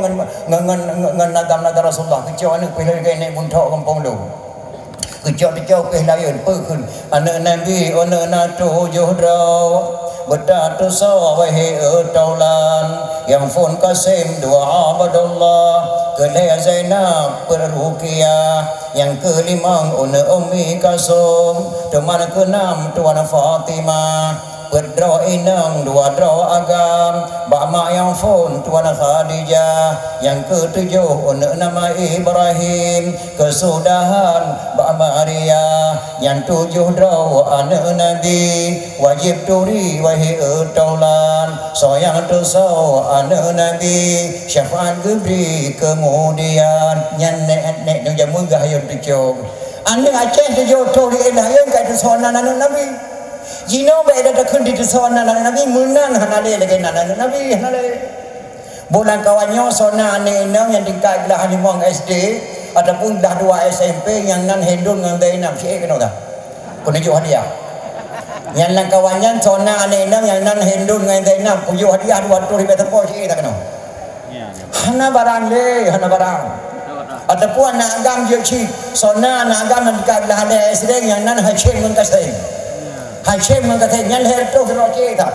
ngan nagam-nagam Rasulullah. Gejok anak pihlah kai nek buntok kampung lu. Kejauh-kejauh lain pekun anak Nabi anak natu juhdraw betatu sawahi taulan yang fun kasim dua abadullah kelaya Zainab perruqiyah yang kelimang una ummi kasum teman keenam tuan Fatimah berdraw inang dua draw agam bama yang fun tuan Khadijah yang ketujuh una nama Ibrahim kesudahan bama Maria yang 7 draw anak Nabi wajib turi wahi taulan soyang tusau anak Nabi syafaat gebri kemudian yang nek yang jamu gahayun tujuh anak Aceh tujuh turi ilahayun kai tusona anak Nabi jino ba ada takun di sona Nabi munan hanale lagi Nabi hanale bulan kawannya sona ane enam yang tingkat belah limang SD ataupun dah 2 SMP yang nan hendun dengan Zainab syekh kena dah kunjuk hadiah yang nan kawannya sona ane enam yang nan hendun dengan Zainab kunjuk hadiah 200 ribu tepo syekh tak kena hana barang le hana barang ataupun anak agam je ci sona anak agam yang tingkat belah SD yang nan Hashim mengkasih Hashim mengatakan yang leher tu roci tak.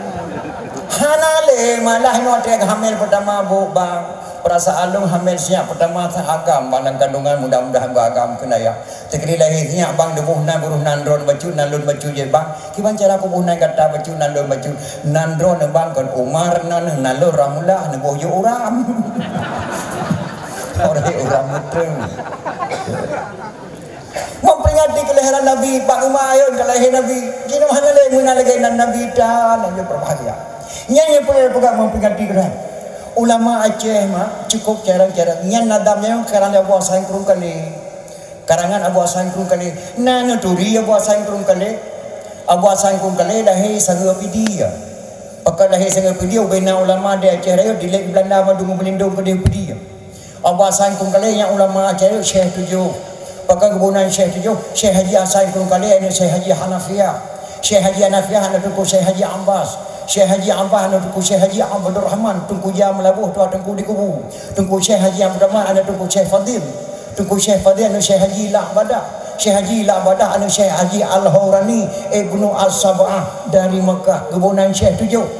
Hana le malah notek hamil pertama bu bang. Perasaan lu hamil siap pertama tak agam balang kandungan mudah-mudahan agam kena ya. Tekri lahirnya bang debuh nan buruh nandron baju nandron baju je bang. Kiban cara aku buh nan kata baju nandron baju nandron bang kan Umar nan nalur ramula nan boyo uram. Orang uram betul. Memperingati kelahiran Nabi Pak Umar ayun kelahiran Nabi jina mana le muna lagi Nabi dan yang berbahagia nyanyi pegang memperingati kelahiran ulama Aceh mah cukup jarang-jarang nyan nadamnya karangan Abu Hasan Kurung kali karangan Abu Hasan Kurung kali nana turi Abu Hasan Kurung kali lahir sangat pidia pakai lahir sangat pidia bina ulama di Aceh raya di lek Belanda madung melindung ke dia Abu Hasan Kurung kali yang ulama Aceh Syekh 7 pakai kebunan Syekh 7 Syekh Haji Hasan Kurung kali ini Syekh Haji Hanafiyah Syekh Haji Hanafiyah ada tunggu Syekh Haji Ambas Syekh Haji Ambas ada tunggu Syekh Haji Abdul Rahman tunggu jam labuh tu tunggu di kubu tunggu Syekh Haji Abdul Rahman ada tunggu Syekh Fadil tunggu Syekh Fadil ada Syekh Haji La'badah Syekh Haji La'badah ada Syekh Haji Al-Hawrani Ibnu As-Sab'ah dari Mekah kebunan Syekh 7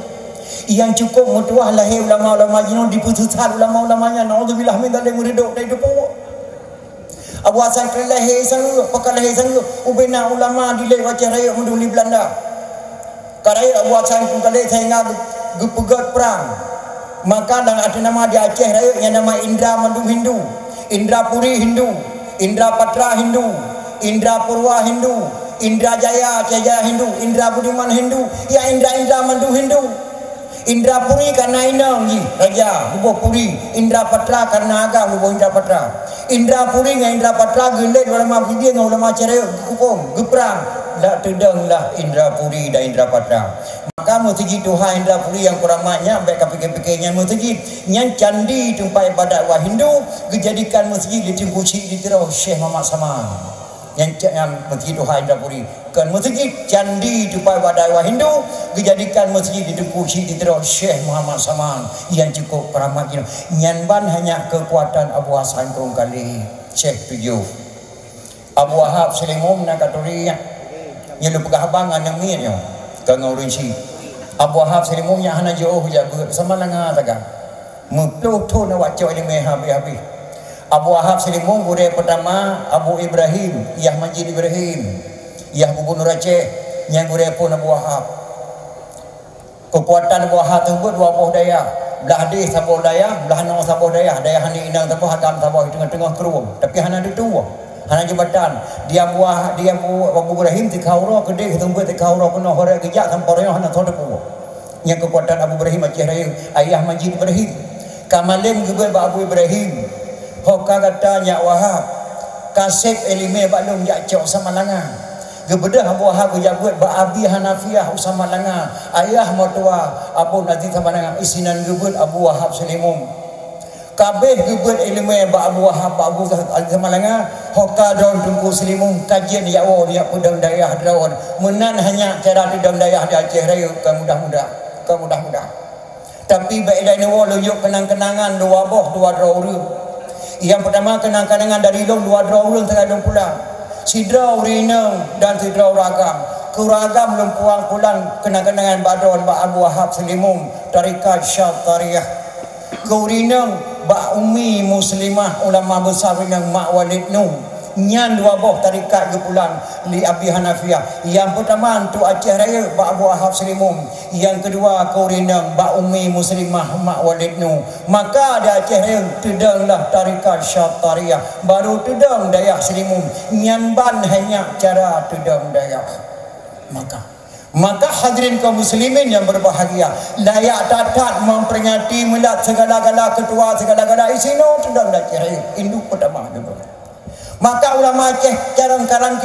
Yang cukup mutuah lahir ulama-ulama jino diputuskan ulama-ulamanya naudzubillah min dzalik muriduk dari depan. Abu Hasan kelahir sang pakal lahir sang ubena ulama dilai wajah raya menduli Belanda. Karaya Abu Hasan pun kalih saya gepegat perang. Maka dan ada nama di Aceh raya yang nama Indra Mandu Hindu, Indra Puri Hindu, Indra Patra Hindu, Indra Purwa Hindu, Indra Jaya Jaya Hindu, Indra Budiman Hindu, ya Indra Mandu Hindu. Indra Puri karena inang ji raja bubuh Puri, Indra Patra karena agam bubuh Indra Patra. Indra Puri dengan Indra Patra gelek ulama video dengan ulama cerai hukum geperang dak tedanglah Indra Puri dan Indra Patra. Maka masjid Tuhan Indra Puri yang kuramatnya baik fikir-fikirnya masjid yang candi tempat ibadat wa Hindu dijadikan masjid di Tengkuci di Tirau Syekh Muhammad Saman. Yang masjid Tuhan Indra Puri kan masjid candi tempat ibadat wa Hindu dijadikan masjid di Tengkuci di Tirau Syekh Muhammad Saman yang cukup keramat ini. Nyanban hanya kekuatan Abu Hasan kurang kali Syekh 7 Abu Wahab Selimum nak katuriya yang lu pegah bangan yang minya kangau rinci Abu Wahab Selimum yang hana jauh jaga sama langa taga muplu tu na waco ini habis Abu Wahab Selimum gure pertama Abu Ibrahim Yah Majid Ibrahim Yah Bubu Nur Aceh yang gure pun Abu Wahab kekuatan Abu Wahab tersebut dua buah daya belah hadis sabuh daya belah nang sabuh daya hani inang sabuh hakam sabuh tengah-tengah keruang tapi hana ada dua hana jabatan dia buah dia Abu Ibrahim ti kauro gede ketemu ti kauro kena hore gejak sampai hana thode pu yang kekuatan Abu Ibrahim Aceh Raya ayah Majid Ibrahim kamalem juga Abu Ibrahim hoka katanya Wahab kasih elime balum jak cok sama langa gebedah Abu Wahab jagut ba Abi Hanafiyah usama langa ayah mertua Abu Nazi sama langa isinan gebut Abu Wahab Selimum kabeh gebut ilmu ba Abu Wahab Abu sama langa hoka daun tungku Selimum kajian ya dia pedang dayah daun menan hanya cara pedang dayah di Aceh Raya mudah-mudah tapi baik lain wo yuk kenang-kenangan dua boh dua draurun yang pertama kenang-kenangan dari long dua draurun tengah pulang Sidra Urinang dan Sidra Uragam Kuragam lempuang pulang kenang-kenangan badon Ba Abu Wahab Selimum Tarikat Syaftariyah Kurinang Ba Umi Muslimah ulama besar Rinang Mak Walid Nuh Nyan dua boh tarikat ke pulang Li Abi Hanafiyah. Yang pertama tu Aceh Raya Ba Abu Wahab Selimum. Yang kedua Kurinang Ba Umi Muslimah Mak Walid Nuh. Maka di Aceh Raya tedanglah tarikat Syaftariyah. Baru tedang Dayak Selimum. Nyanban hanya cara tedang Dayak. Maka hadirin kaum muslimin yang berbahagia, layak tatat memperingati milad segala-gala ketua segala-gala isino tedang dah Aceh induk pertama dulu. Maka ulama Aceh karang-karang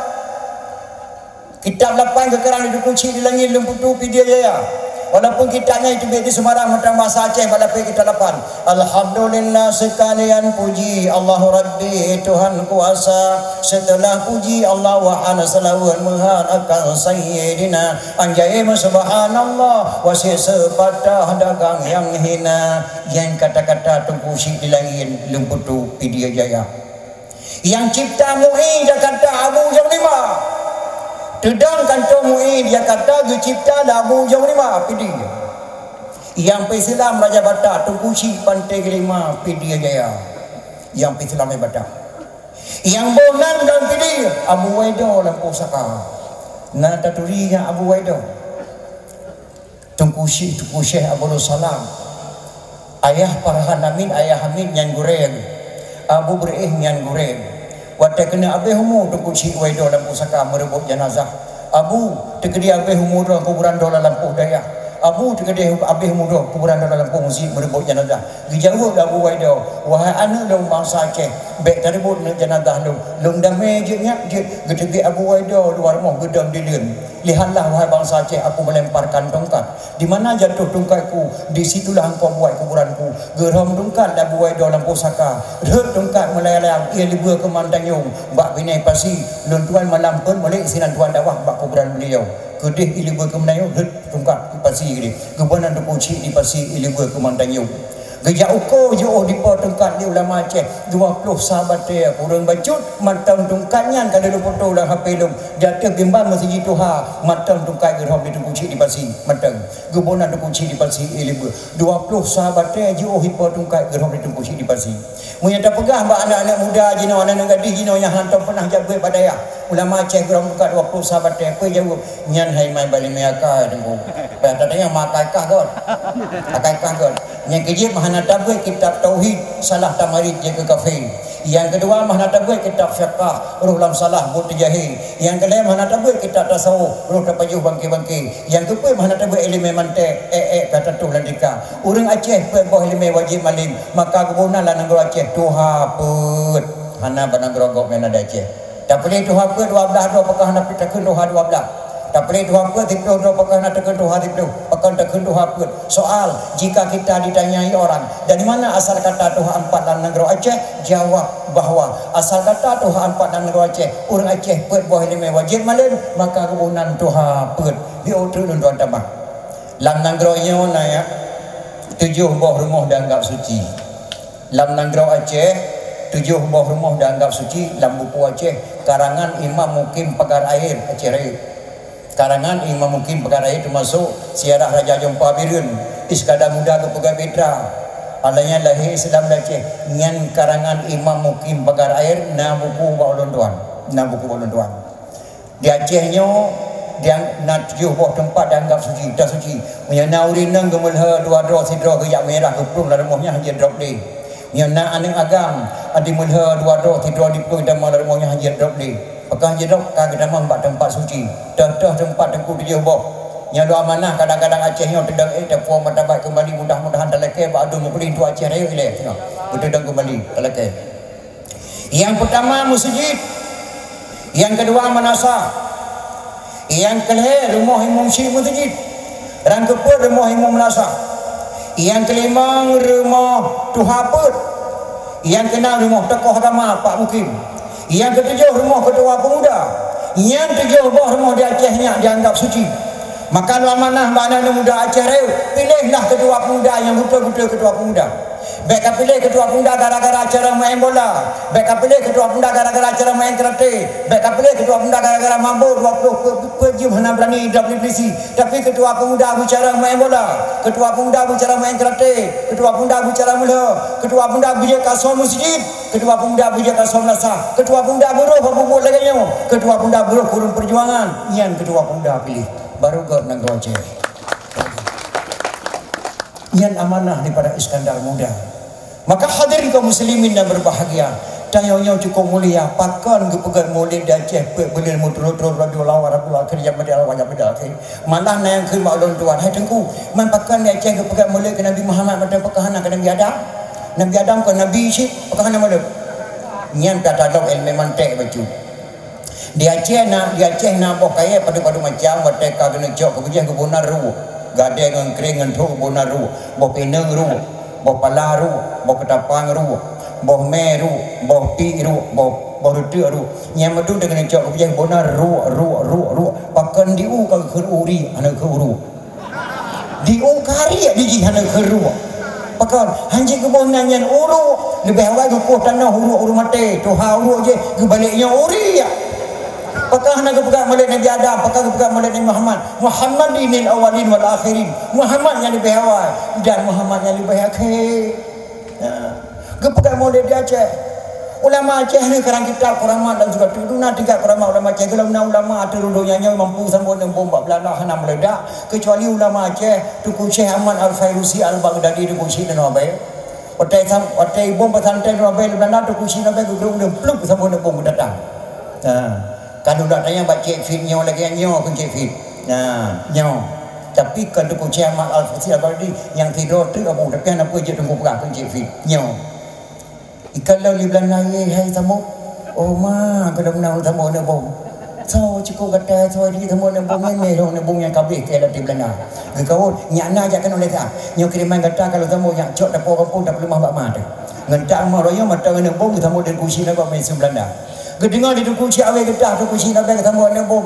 kitab lapan kekarang di Kunci di Langit Lemputu Pidia Jaya. Walaupun kitabnya itu di Semarang tentang bahasa Aceh pada kita lapan. Alhamdulillah sekalian puji Allah Rabbi Tuhan kuasa. Setelah puji Allah wa ana salawat muharakan sayyidina anjay subhanallah wasi sepatah dagang yang hina. Yang kata-kata Tengkusi di Langit Lemputu Pidia Jaya. Yang cipta mu'i dia kata Abu Jam 5. Tedang kantor mu'i dia kata dia cipta Abu Jam 5 PD. Yang Islam Raja Batak Tengkusi Pantai Kelima PD Jaya. Yang Islam Batak. Yang Bonan dan PD Abu Waido Lampu Saka. Nata turinya Abu Waido. Tengkusi Abu Salam. Ayah Farhan Amin, ayah Hamid Nyan Gureng. Abu Berih Nyan Gureng. Waktu kena Abih Humu Tengkusi Waido Lampu Saka merebut jenazah. Abu terkedi Abih Humu kuburan dola Lampu Daya. Abu terkedi Abih Humu kuburan dola Lampu Musik merebut jenazah. Dijauh Abu Waido. Wahai anak dong bangsa Aceh. Baik terebut jenazah dong. Long damai je nyak je. Gedegi Abu Waido luar moh gedang dilin. Lihatlah wahai bangsa Aceh aku melemparkan tongkat. Di mana jatuh tongkatku, di situlah engkau buat kuburanku. Geram tongkat Abu Waido Lampu Saka. Rep tongkat melayang ia libur ke Mandanyung. Bak binai pasi, lun tuan malam pun balik sinan tuan dawah bak kuburan beliau. Kedih ilibur ke Mandanyung, rep tongkat di pasi gede. Kebunan Tengkusi di pasi ilibur ke Mandanyung. Gejak ukur je di potongkat di ulama Aceh 20 sahabat dia kurang bacut matang tungkatnya kada lu foto dah HP lu jatuh gimbal masjid Tuha matang tungkat gerhom di kunci di pasi matang gubona di kunci di pasi 20 sahabat dia je di potongkat gerhom di kunci di pasi munya tak pegah mbak anak-anak muda jino anak gadis jino yang hantam pernah jaga pada ya ulama Aceh gerhom tungkat 20 sahabat dia apa jauh nyan hai mai bali meaka tengku pada tanya makakah god akakah god yang kejip mahana tabwe kitab tauhid salah tamarid jaga kafir yang kedua mahana tabwe kitab fiqh ruh lam salah but jahil yang kelima mahana tabwe kitab tasawuf ruh tapajuh bangki-bangki yang keempat mahana tabwe ilmu mantik kata tu landika urang Aceh pe boh ilmu wajib malim maka guna lah negro Aceh tuha put hana banagro mena Aceh tak boleh tuha put 12 apakah hana pitakeun tuha 12 tak boleh dua apa tipdo pakai nak tekan dua tipdo pakai tekan dua apa soal jika kita ditanyai orang dari mana asal kata Tuhan empat dan negara Aceh jawab bahawa asal kata Tuhan empat dan negara Aceh orang Aceh pet buah lima wajib malam maka kebunan Tuhan pet diutur dan tuan tambah lam negaranya mana ya 7 buah rumah dianggap suci lam negara Aceh 7 buah rumah dianggap suci lam buku Aceh karangan Imam Mukim Pagar Air Aceh Raya karangan Imam Mukim Pagar Air termasuk siarah Raja Jompa Birun Iskandar Muda ke Pegai Petra alanya lahir Islam Aceh ngan karangan Imam Mukim Pagar Air na buku Bauluntuan di Acehnya dia nak 7 buah tempat dianggap suci dah suci punya naurinang gemelha dua dro sidro ke yak merah ke plung dalam rumahnya haji drop di punya na aning agam adi melha dua dro sidro di plung dalam rumahnya haji drop di pakai haji drop ka kita mah tempat suci dah tempat tengku 7 buah nya doa amanah kadang-kadang Acehnya tedang puang matabat kembali mudah-mudahan talake ba adu mukrin tu Aceh Raya ile tengok tedang kembali talake yang pertama masjid yang kedua manasah yang kelima rumah imam syekh masjid yang keempat rumah imam manasah yang kelima rumah tuhaput yang keenam rumah tokoh agama Pak Mukim yang ketujuh rumah ketua pemuda yang 7 buah rumah di Acehnya dianggap suci maka amanah mana muda Aceh Raya pilihlah ketua pemuda yang betul-betul ketua pemuda baik pilih ketua pemuda gara-gara acara main bola baik pilih ketua pemuda gara-gara acara main karate baik pilih ketua pemuda gara-gara mabuk 20 perjum hana berani polisi tapi ketua pemuda bicara main bola ketua pemuda bicara main karate ketua pemuda bicara mula ketua pemuda bicara kasar masjid ketua pemuda bicara kasar nasah ketua pemuda buruh bubuk lagi ketua pemuda buruh kurun perjuangan yang ketua pemuda pilih baru ke negara Aceh yang amanah daripada Iskandar Muda. Maka hadirin kaum muslimin yang berbahagia, tayangnya cukup mulia, pakan kepegang mulia di Aceh, boleh mutur-mutur radhiyallahu anhu akhir zaman dia wajib akhir. Malah yang ke maulun tuan, hai tengku, man pakan di Aceh kepegang mulia ke Nabi Muhammad pada pekahan ke Nabi Adam. Nabi Adam ke Nabi Syekh pekahan mana? Nyan kata dalam ilmu mantik baju. Di Aceh nak boh kaya pada macam wateka kena jok kebujian kebunan ru. Gade dengan kering dengan tu kebunan ru, boh pinang ru. Boh palaru, boh ketapang ru, boh meru, boh pi ru, boh rutu ru. Yang madu dengan cok kebiang bonar ru. Pakan diu ke uri, anak ke uru. Diu kari di jihana ke ru. Pakan hanjing kebonan yang uru, lebih awal ke kuh tanah uru mate, tuha uru je, kebaliknya uri ya. Apakah nak kepegang mulai Nabi Adam, apakah kepegang mulai Nabi Muhammad Muhammadinil awalin wal akhirin, Muhammad yang lebih awal dan Muhammad yang lebih akhir. Kepegang mulai di Aceh. Ulama Aceh ni kerang kitab keramat dan juga tuduna 3 keramat ulama Aceh. Kalau ulama turunnya mampu sambung dengan bom belanda hana meledak kecuali ulama Aceh Tuku Syekh Ahmad Al-Fairusi Al-Baghdadi Tuku Syekh dan Wabai. Otai bom pesantren Wabai belanda Tuku Syekh Wabai gurung dan pluk sambung dengan bom datang. Kalau nak tanya buat cek fit nyaw lagi nyaw ke cek fit. Nyaw. Tapi kalau Tuku Syekh Ahmad Al-Fairusi Al-Baghdadi yang tidur tu abu tapi apa je tunggu perah ke cek fit. Nyaw. Kalau di belanda hai tamu. Oh ma kalau nak tamu nak bom. So cukup kata so di tamu nak bom ni nak bom yang kabeh ke di belanda. Kau nyana aja kan oleh tak. Nyo kiriman kata kalau tamu yang cok dapo kampung tak perlu mah mak dah. Ngentak mah royo mata nak bom tamu dan kusi nak bom Belanda. Kedengar di Tuku Syekh Awai getah Tuku Syekh nak tamu nak bom.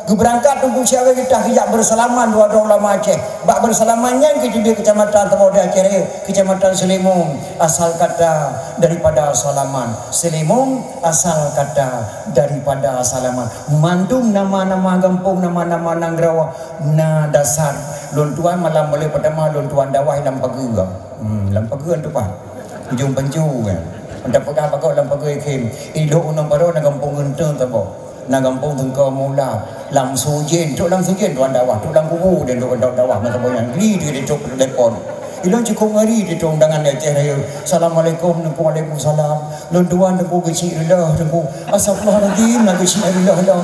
berangkat tunggu siapa kita hijab bersalaman dua ulama Aceh. Bak bersalamannya kita di kecamatan Temoda Aceh Raya, kecamatan Selimung, asal kata daripada salaman. Selimung asal kata daripada salaman. Mandung nama-nama kampung, nama-nama Nanggerawa. Na dasar lontuan malam boleh pertama lontuan dawah dalam pagegang. Lampageun tu Pak. Ujung pencu kan. Anda pegang pakau lampageun kem. Idok unang paro na kampung genteng tabo. Na kampung tengkau mula lam sujen tu tuan dawah tu lam kubu dan tu dawah masa boyan gli di tok telefon ilon cukup ngari di tok undangan Aceh Raya. Assalamualaikum, waalaikumsalam. Lontuan tengku kecil dah tengku astagfirullahalazim lagi kecil dah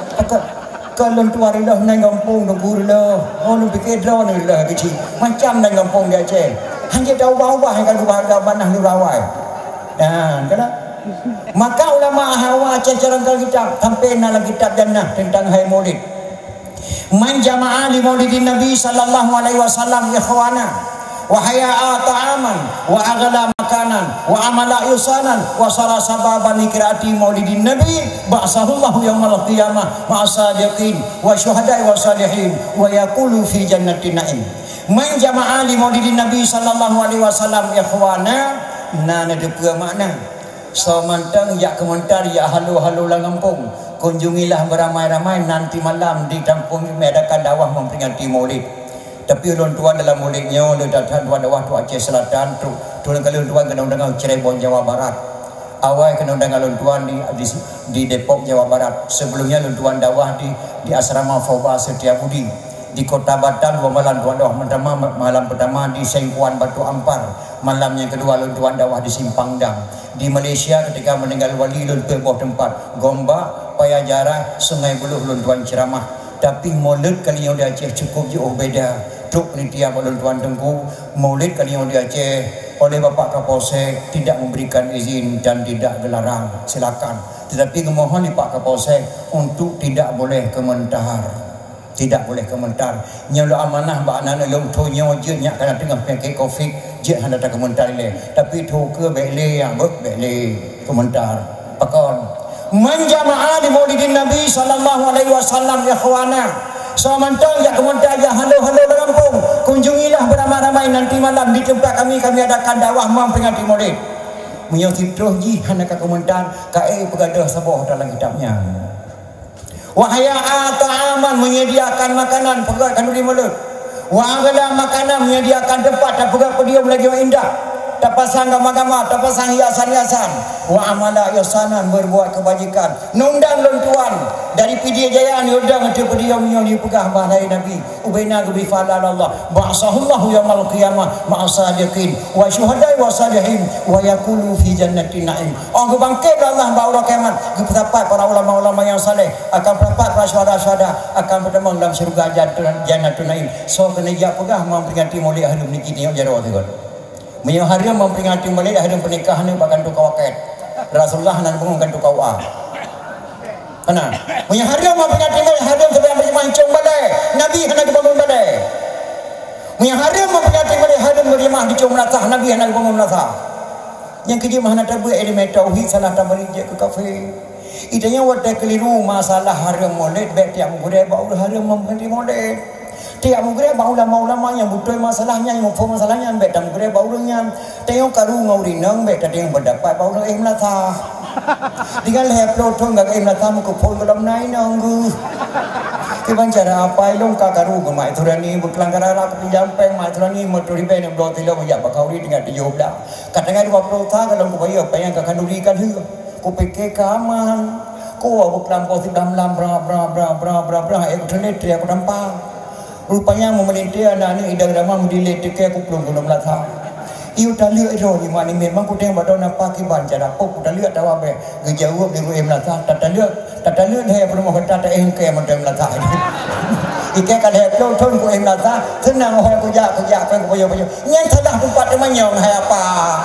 kalau tuan dah nang kampung tengku dah ono pikir dah dah kecil macam nang kampung di Aceh hanya tahu bawah kan keluarga manah lurawai kena. Maka ulama hawa Aceh carangkal kitab kampen dalam kitab jannah tentang hari maulid. Man jama'a li maulidin Nabi sallallahu alaihi wasallam ikhwana wa haya'a ta'aman wa aghla makanan wa amala yusanan wa sara sababan liqiraati maulidin Nabi ba'sahullahu yaumal qiyamah ma'asadiqin wa syuhada'i wa salihin wa yaqulu fi jannatin na'im. Man jama'a li maulidin Nabi sallallahu alaihi wasallam ikhwana nana dua makna. So mantang ya komentar ya halo-halo lang kampung. Kunjungilah beramai-ramai nanti malam di kampung mengadakan dakwah memperingati Maulid. Tapi ulun tuan dalam maulidnya ulun datang tuan dakwah tu Aceh Selatan tu ulun kali ulun tuan kena undangan Cirebon Jawa Barat. Awal kena undangan ulun tuan di Depok Jawa Barat. Sebelumnya ulun tuan dakwah di asrama Fauba Setiabudi. Di Kota Batam dua malam tuan dakwah malam pertama di Sengkuan Batu Ampar. Malam yang kedua ulun tuan dakwah di Simpang Dam. Di Malaysia ketika meninggal wali lun ke bawah tempat Gombak, Payah Sungai Buloh lun tuan ceramah. Tapi maulid kali yang di Aceh cukup jauh beda. Tuk penitia lun tuan tengku maulid kali yang di Aceh oleh Bapak Kapolsek tidak memberikan izin dan tidak dilarang, silakan. Tetapi memohon di Pak Kapolsek untuk tidak boleh komentar. Tidak boleh komentar. Nyalo amanah ba anak long tonyo je nyak kana tengah pakai Covid je hendak tak komentar le. Tapi tu ke bele yang bele komentar. Pakon. Man jama'a di maulidin Nabi sallallahu alaihi wasallam ikhwana. So mantang ya komentar ya halo-halo kampung. Kunjungilah beramai-ramai nanti malam di tempat kami adakan dakwah memperingati Maulid. Munyo titroh ji hendak komentar kae pegadah sabah dalam kitabnya. Wahaya ta'aman menyediakan makanan pegat kanduri mulut. Wahagala makanan menyediakan tempat dan pegat pedium lagi yang indah. Tapasang gama-gama, tapasang hiasan-hiasan. Wa amala yasanan berbuat kebajikan. Nundang lontuan dari PD Jaya ni undang ke pedium yang dipegah bahai Nabi. Ubaina bi falal Allah. Ba'sahullahu yaumal qiyamah ma'asadiqin wa syuhada'i wa salihin wa yaqulu fi jannatin na'im. Orang bangkit Allah ba'ula kiamat. Kedapat para ulama-ulama yang saleh akan dapat para syuhada-syuhada akan bertemu dalam syurga jannatul na'im. So kena dia pegah memperingati maulid ahli ni kita jaro tu. Menyo hari memperingati maulid hari pernikahan ni bahkan tu kawaket. Rasulullah nan bangunkan tu kawa. Ana. Menyo hari memperingati maulid hari sebab bermancung balai. Nabi hendak bangun balai. Menyo hari memperingati maulid hari berjemaah di Jumratah Nabi hendak bangun Jumratah. Yang kejemaah nak tabu elemen tauhid salah tambahin je ke kafe. Idanya wadah keliru masalah hari maulid baik tiap mugure bau hari memperingati maulid. Tiap mugure ulama-ulama yang butuh masalahnya yang mufum masalahnya ambek tam mugure baulnya tengok karu ngaurinang ambek tadi yang berdapat baul imlatah dengan heplo tu enggak imlatah mu kupol dalam nai nanggu kiban cara apa ilong ka karu gemai turani berkelanggar arah ke jampeng mai turani motori ben bro tilo ya bakauri dengan diobla kadang-kadang 20 tahun kalau ku bayar apa yang akan durikan hu ku pikir kaman ku buklam ko sidam lam bra aku telet aku nampak. Rupanya memelintir anak ni idang ramah mendilit dekat aku belum latah. Iu tali ero di mana memang ku tengok badau nampak kiban cara pop ku tali tahu apa ngejauh di ruem latah tali he perlu kata tak engke macam latah. Ikan kalau he ton ku em latah senang orang kerja kan ku boyo nyang salah tempat manyong hai apa.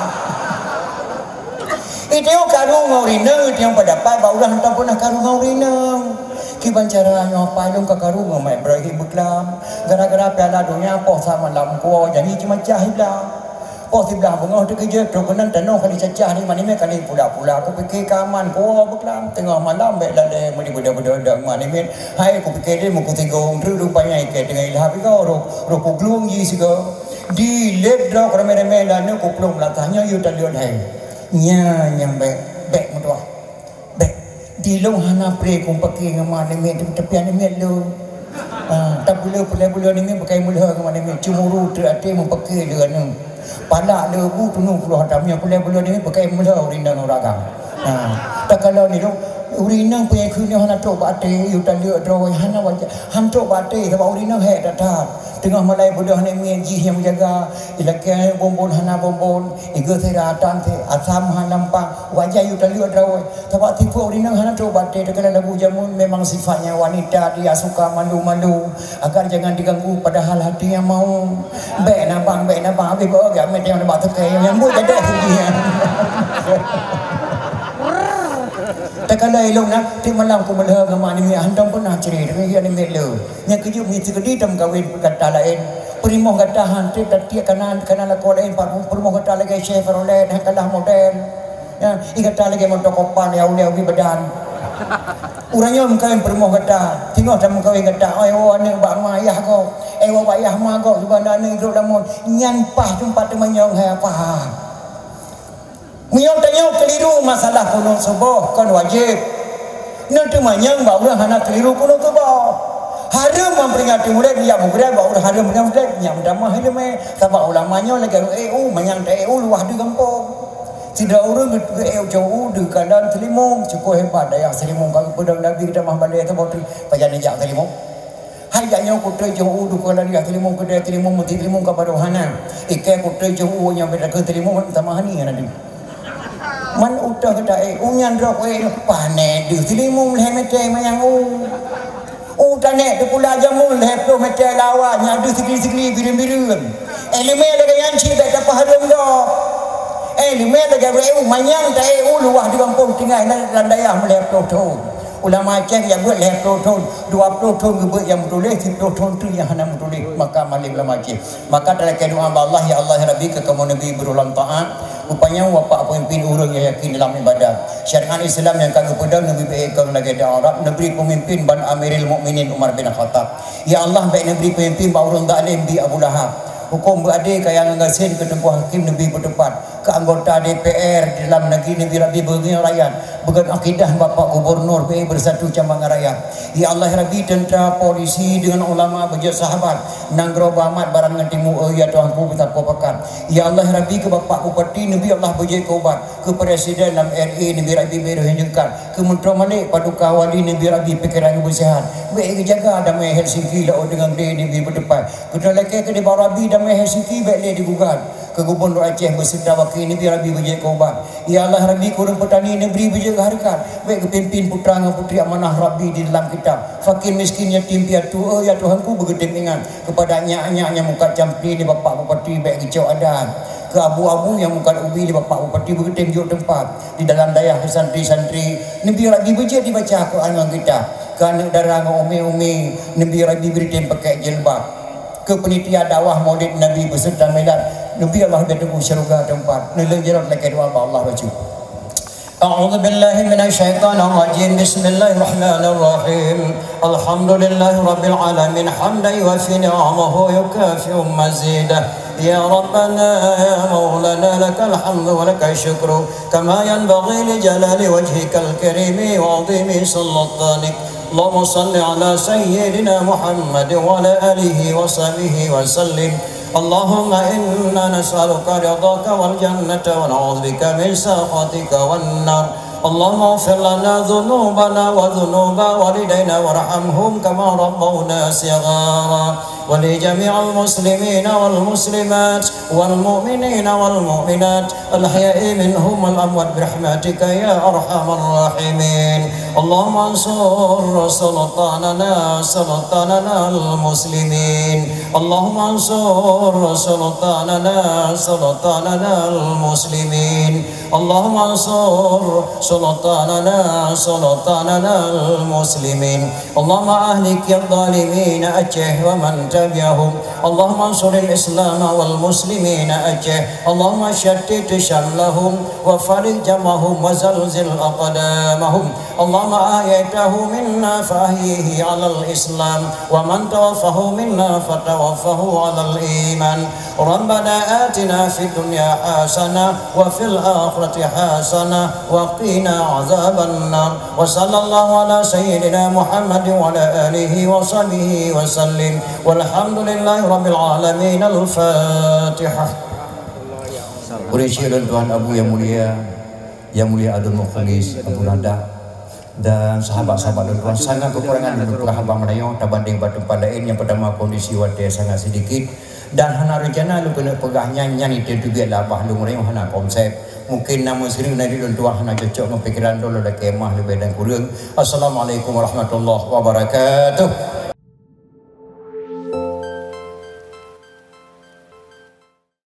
Itu karu ngaurinang itu yang pendapat baulah hendak pun karu ngaurinang. Kiban cara apa long kakaru ngamai Ibrahim beklam gara-gara piala dunia apa sama lampu jadi cuma cahila po sebelah bengah tu kerja tu kena tanah kali cacah ni mana kali pula-pula aku fikir kaman ko beklam tengah malam baik lalai mesti budak-budak dak mana men hai aku fikir dia muku tinggung tu rupanya ikat dengan ilham kau ro ko glung ji sigo di led draw rame-rame dan ko plong belakangnya you tak lihat hai nya yang baik mutua baik di long hana pre ko pakai ngama ni tepian ni lu tak boleh ni pakai mulah ke mana ni cumuru terati mempakai dengan palak lebu penuh puluh hatamnya boleh ni pakai mulah urindang orang tak kalau ni dong urindang punya kunya hana tok bate you tak lihat draw hana wajah ham tok bate sebab urindang hai datang tengah malai budak ni menji yang menjaga ilakai bombon hana bombon iga saya datang se asam hana nampang wajah you tak lihat draw sebab tipu urindang hana tok bate dengan lagu jamun memang sifatnya wanita dia suka malu-malu agar jangan diganggu padahal hatinya mau baik nabang habis bawa gak met yang nak tekai yang buat ada dia tak kala elok nak ti malam ko melah ngama ni handang pernah cerita dengan ni melo nya keju mi segedi tam kawin kata lain perimoh kata hanti tatiak kanan la ko lain perimoh kata lagi Chevrolet kalah model ya i kata lagi motor kopan ya ubi badan urangnya mungkin perimoh kata tengok tam kawin kata oi ane bak ma ayah ko wa ayah ma ko subhanallah hidup lamun nyan pah jumpa temenyong hai apa Miyong tanya keliru masalah kuno subuh kan wajib. Nanti manyang baru hana keliru kuno subuh. Haram memperingati mulai dia mugre baru haram memperingati nyam damah hidup me. Sebab ulamanya lagi manyang EU luah di kampung. Tidak urang EU jauh di kanan Selimung cukup hebat daya Selimung kami pedang Nabi kita mah balai tu baru pajan jak Selimung. Hai jangan kutai jauh du kanan dia Selimung kedai Selimung mesti Selimung kepada hana. Ikai kutai jauh yang beda ke Selimung sama hani nanti. Man utah kata unyan drop panen di Selimung leh mete mayang tane tu pula jamu leh pro mete lawa nyadu sikli birin-birin elemen lagi yang cibet apa harum go elemen lagi reu manyang ta luah di kampung tinggal landaya meleh pro tu ulama cek yang buat leh pro tu 20 ton buat yang tulis 10 ton tu yang hana tulis maka malik ulama cek maka dalam doa Allah ya Allah ya Rabbi ke kamu nabi berulang taat rupanya wapak pemimpin orang yang yakin dalam ibadah syariat Islam yang kagak pedang Nabi Bekang negara Arab negeri pemimpin Ban Amiril Mukminin Umar bin Khattab ya Allah baik negeri pemimpin Baurun Zalim bi Abu Lahab hukum berade kaya ngasin ke tempuh hakim Nabi berdepan ke anggota DPR dalam negeri Nabi Rabbi bagi rakyat began akidah Bapak Gubernur PE bersatu cabang rakyat ya Allah Rabbi tentera polisi dengan ulama bejat sahabat nanggro bamat barang ngetimu ya Tuhan ku betapa pekan ya Allah Rabbi ke Bapak Bupati Nabi Allah bejat kaubat ke Presiden dalam RI Nabi Rabbi beru henjengkan ke Menteri Malik Paduka Wali Nabi Rabbi pikiran ibu sehat baik jaga damai Helsinki lau dengan dia Nabi berdepan kita lagi ke di Rabbi damai Helsinki baik dia digugat ke Gubernur Aceh berserta wakil Nabi Rabbi bejat kaubat ya Allah Rabbi kurang petani negeri bejat harkat baik kepimpin putra dan putri amanah Rabbi di dalam kitab fakir miskin yatim piatu ya Tuhanku bergedim ingat kepada nyak-nyaknya muka campi di Bapak Bupati baik kicau adan ke abu-abu yang muka ubi di Bapak Bupati bergedim juk tempat di dalam dayah ke santri-santri Nabi Rabbi bejat dibaca Quran kita kerana darah umi-umi Nabi Rabbi beritim pakai jilbab ke penitia dakwah maulid Nabi beserta milad Nabi Allah bertemu syurga tempat nilai jerat lagi doa Allah baca أعوذ بالله من الشيطان الرجيم بسم الله الرحمن الرحيم الحمد لله رب العالمين حمدا يوفي نعمه يكافئ مزيده يا ربنا يا مولانا لك الحمد ولك الشكر كما ينبغي لجلال وجهك الكريم وعظيم سلطانك اللهم صل على سيدنا محمد وعلى آله وصحبه وسلم اللهم إنا نسألك رضاك والجنة ونعوذ بك من سخطك والنار اللهم اغفر لنا ذنوبنا وذنوب والدينا وارحمهم كما ربونا صغارا ولجميع المسلمين والمسلمات والمؤمنين والمؤمنات الأحياء منهم والأموات برحمتك يا أرحم الراحمين اللهم انصر سلطاننا المسلمين اللهم انصر سلطاننا المسلمين اللهم انصر سلطاننا المسلمين اللهم أهلك الظالمين أجه ومن تبعهم اللهم انصر الإسلام والمسلمين أجه اللهم شتت شملهم وفرج جمعهم وزلزل أقدامهم اللهم أحييته منا فأحيه على الإسلام ومن توفه منا فتوفه على الإيمان ربنا آتنا في الدنيا حسنة وفي الآخرة حسنة وقنا عذاب النار وصلى الله على سيدنا محمد وعلى آله وصحبه وسلم والحمد لله رب العالمين. الفاتحة. Berisi Tuhan Abu yang mulia Abdul Mukhlis Abu Rada dan sahabat-sahabat Tuhan sangat kekurangan untuk hamba menayo tabanding batu lain yang pertama kondisi wadah sangat sedikit dan hana rencana lu kena pegahnya nyanyi itu biarlah bah lu menayo hana konsep mungkin nama sering dari Tuhan hana cocok dengan pikiran dulu dah kemah lebih dan kurang. Assalamualaikum warahmatullahi wabarakatuh.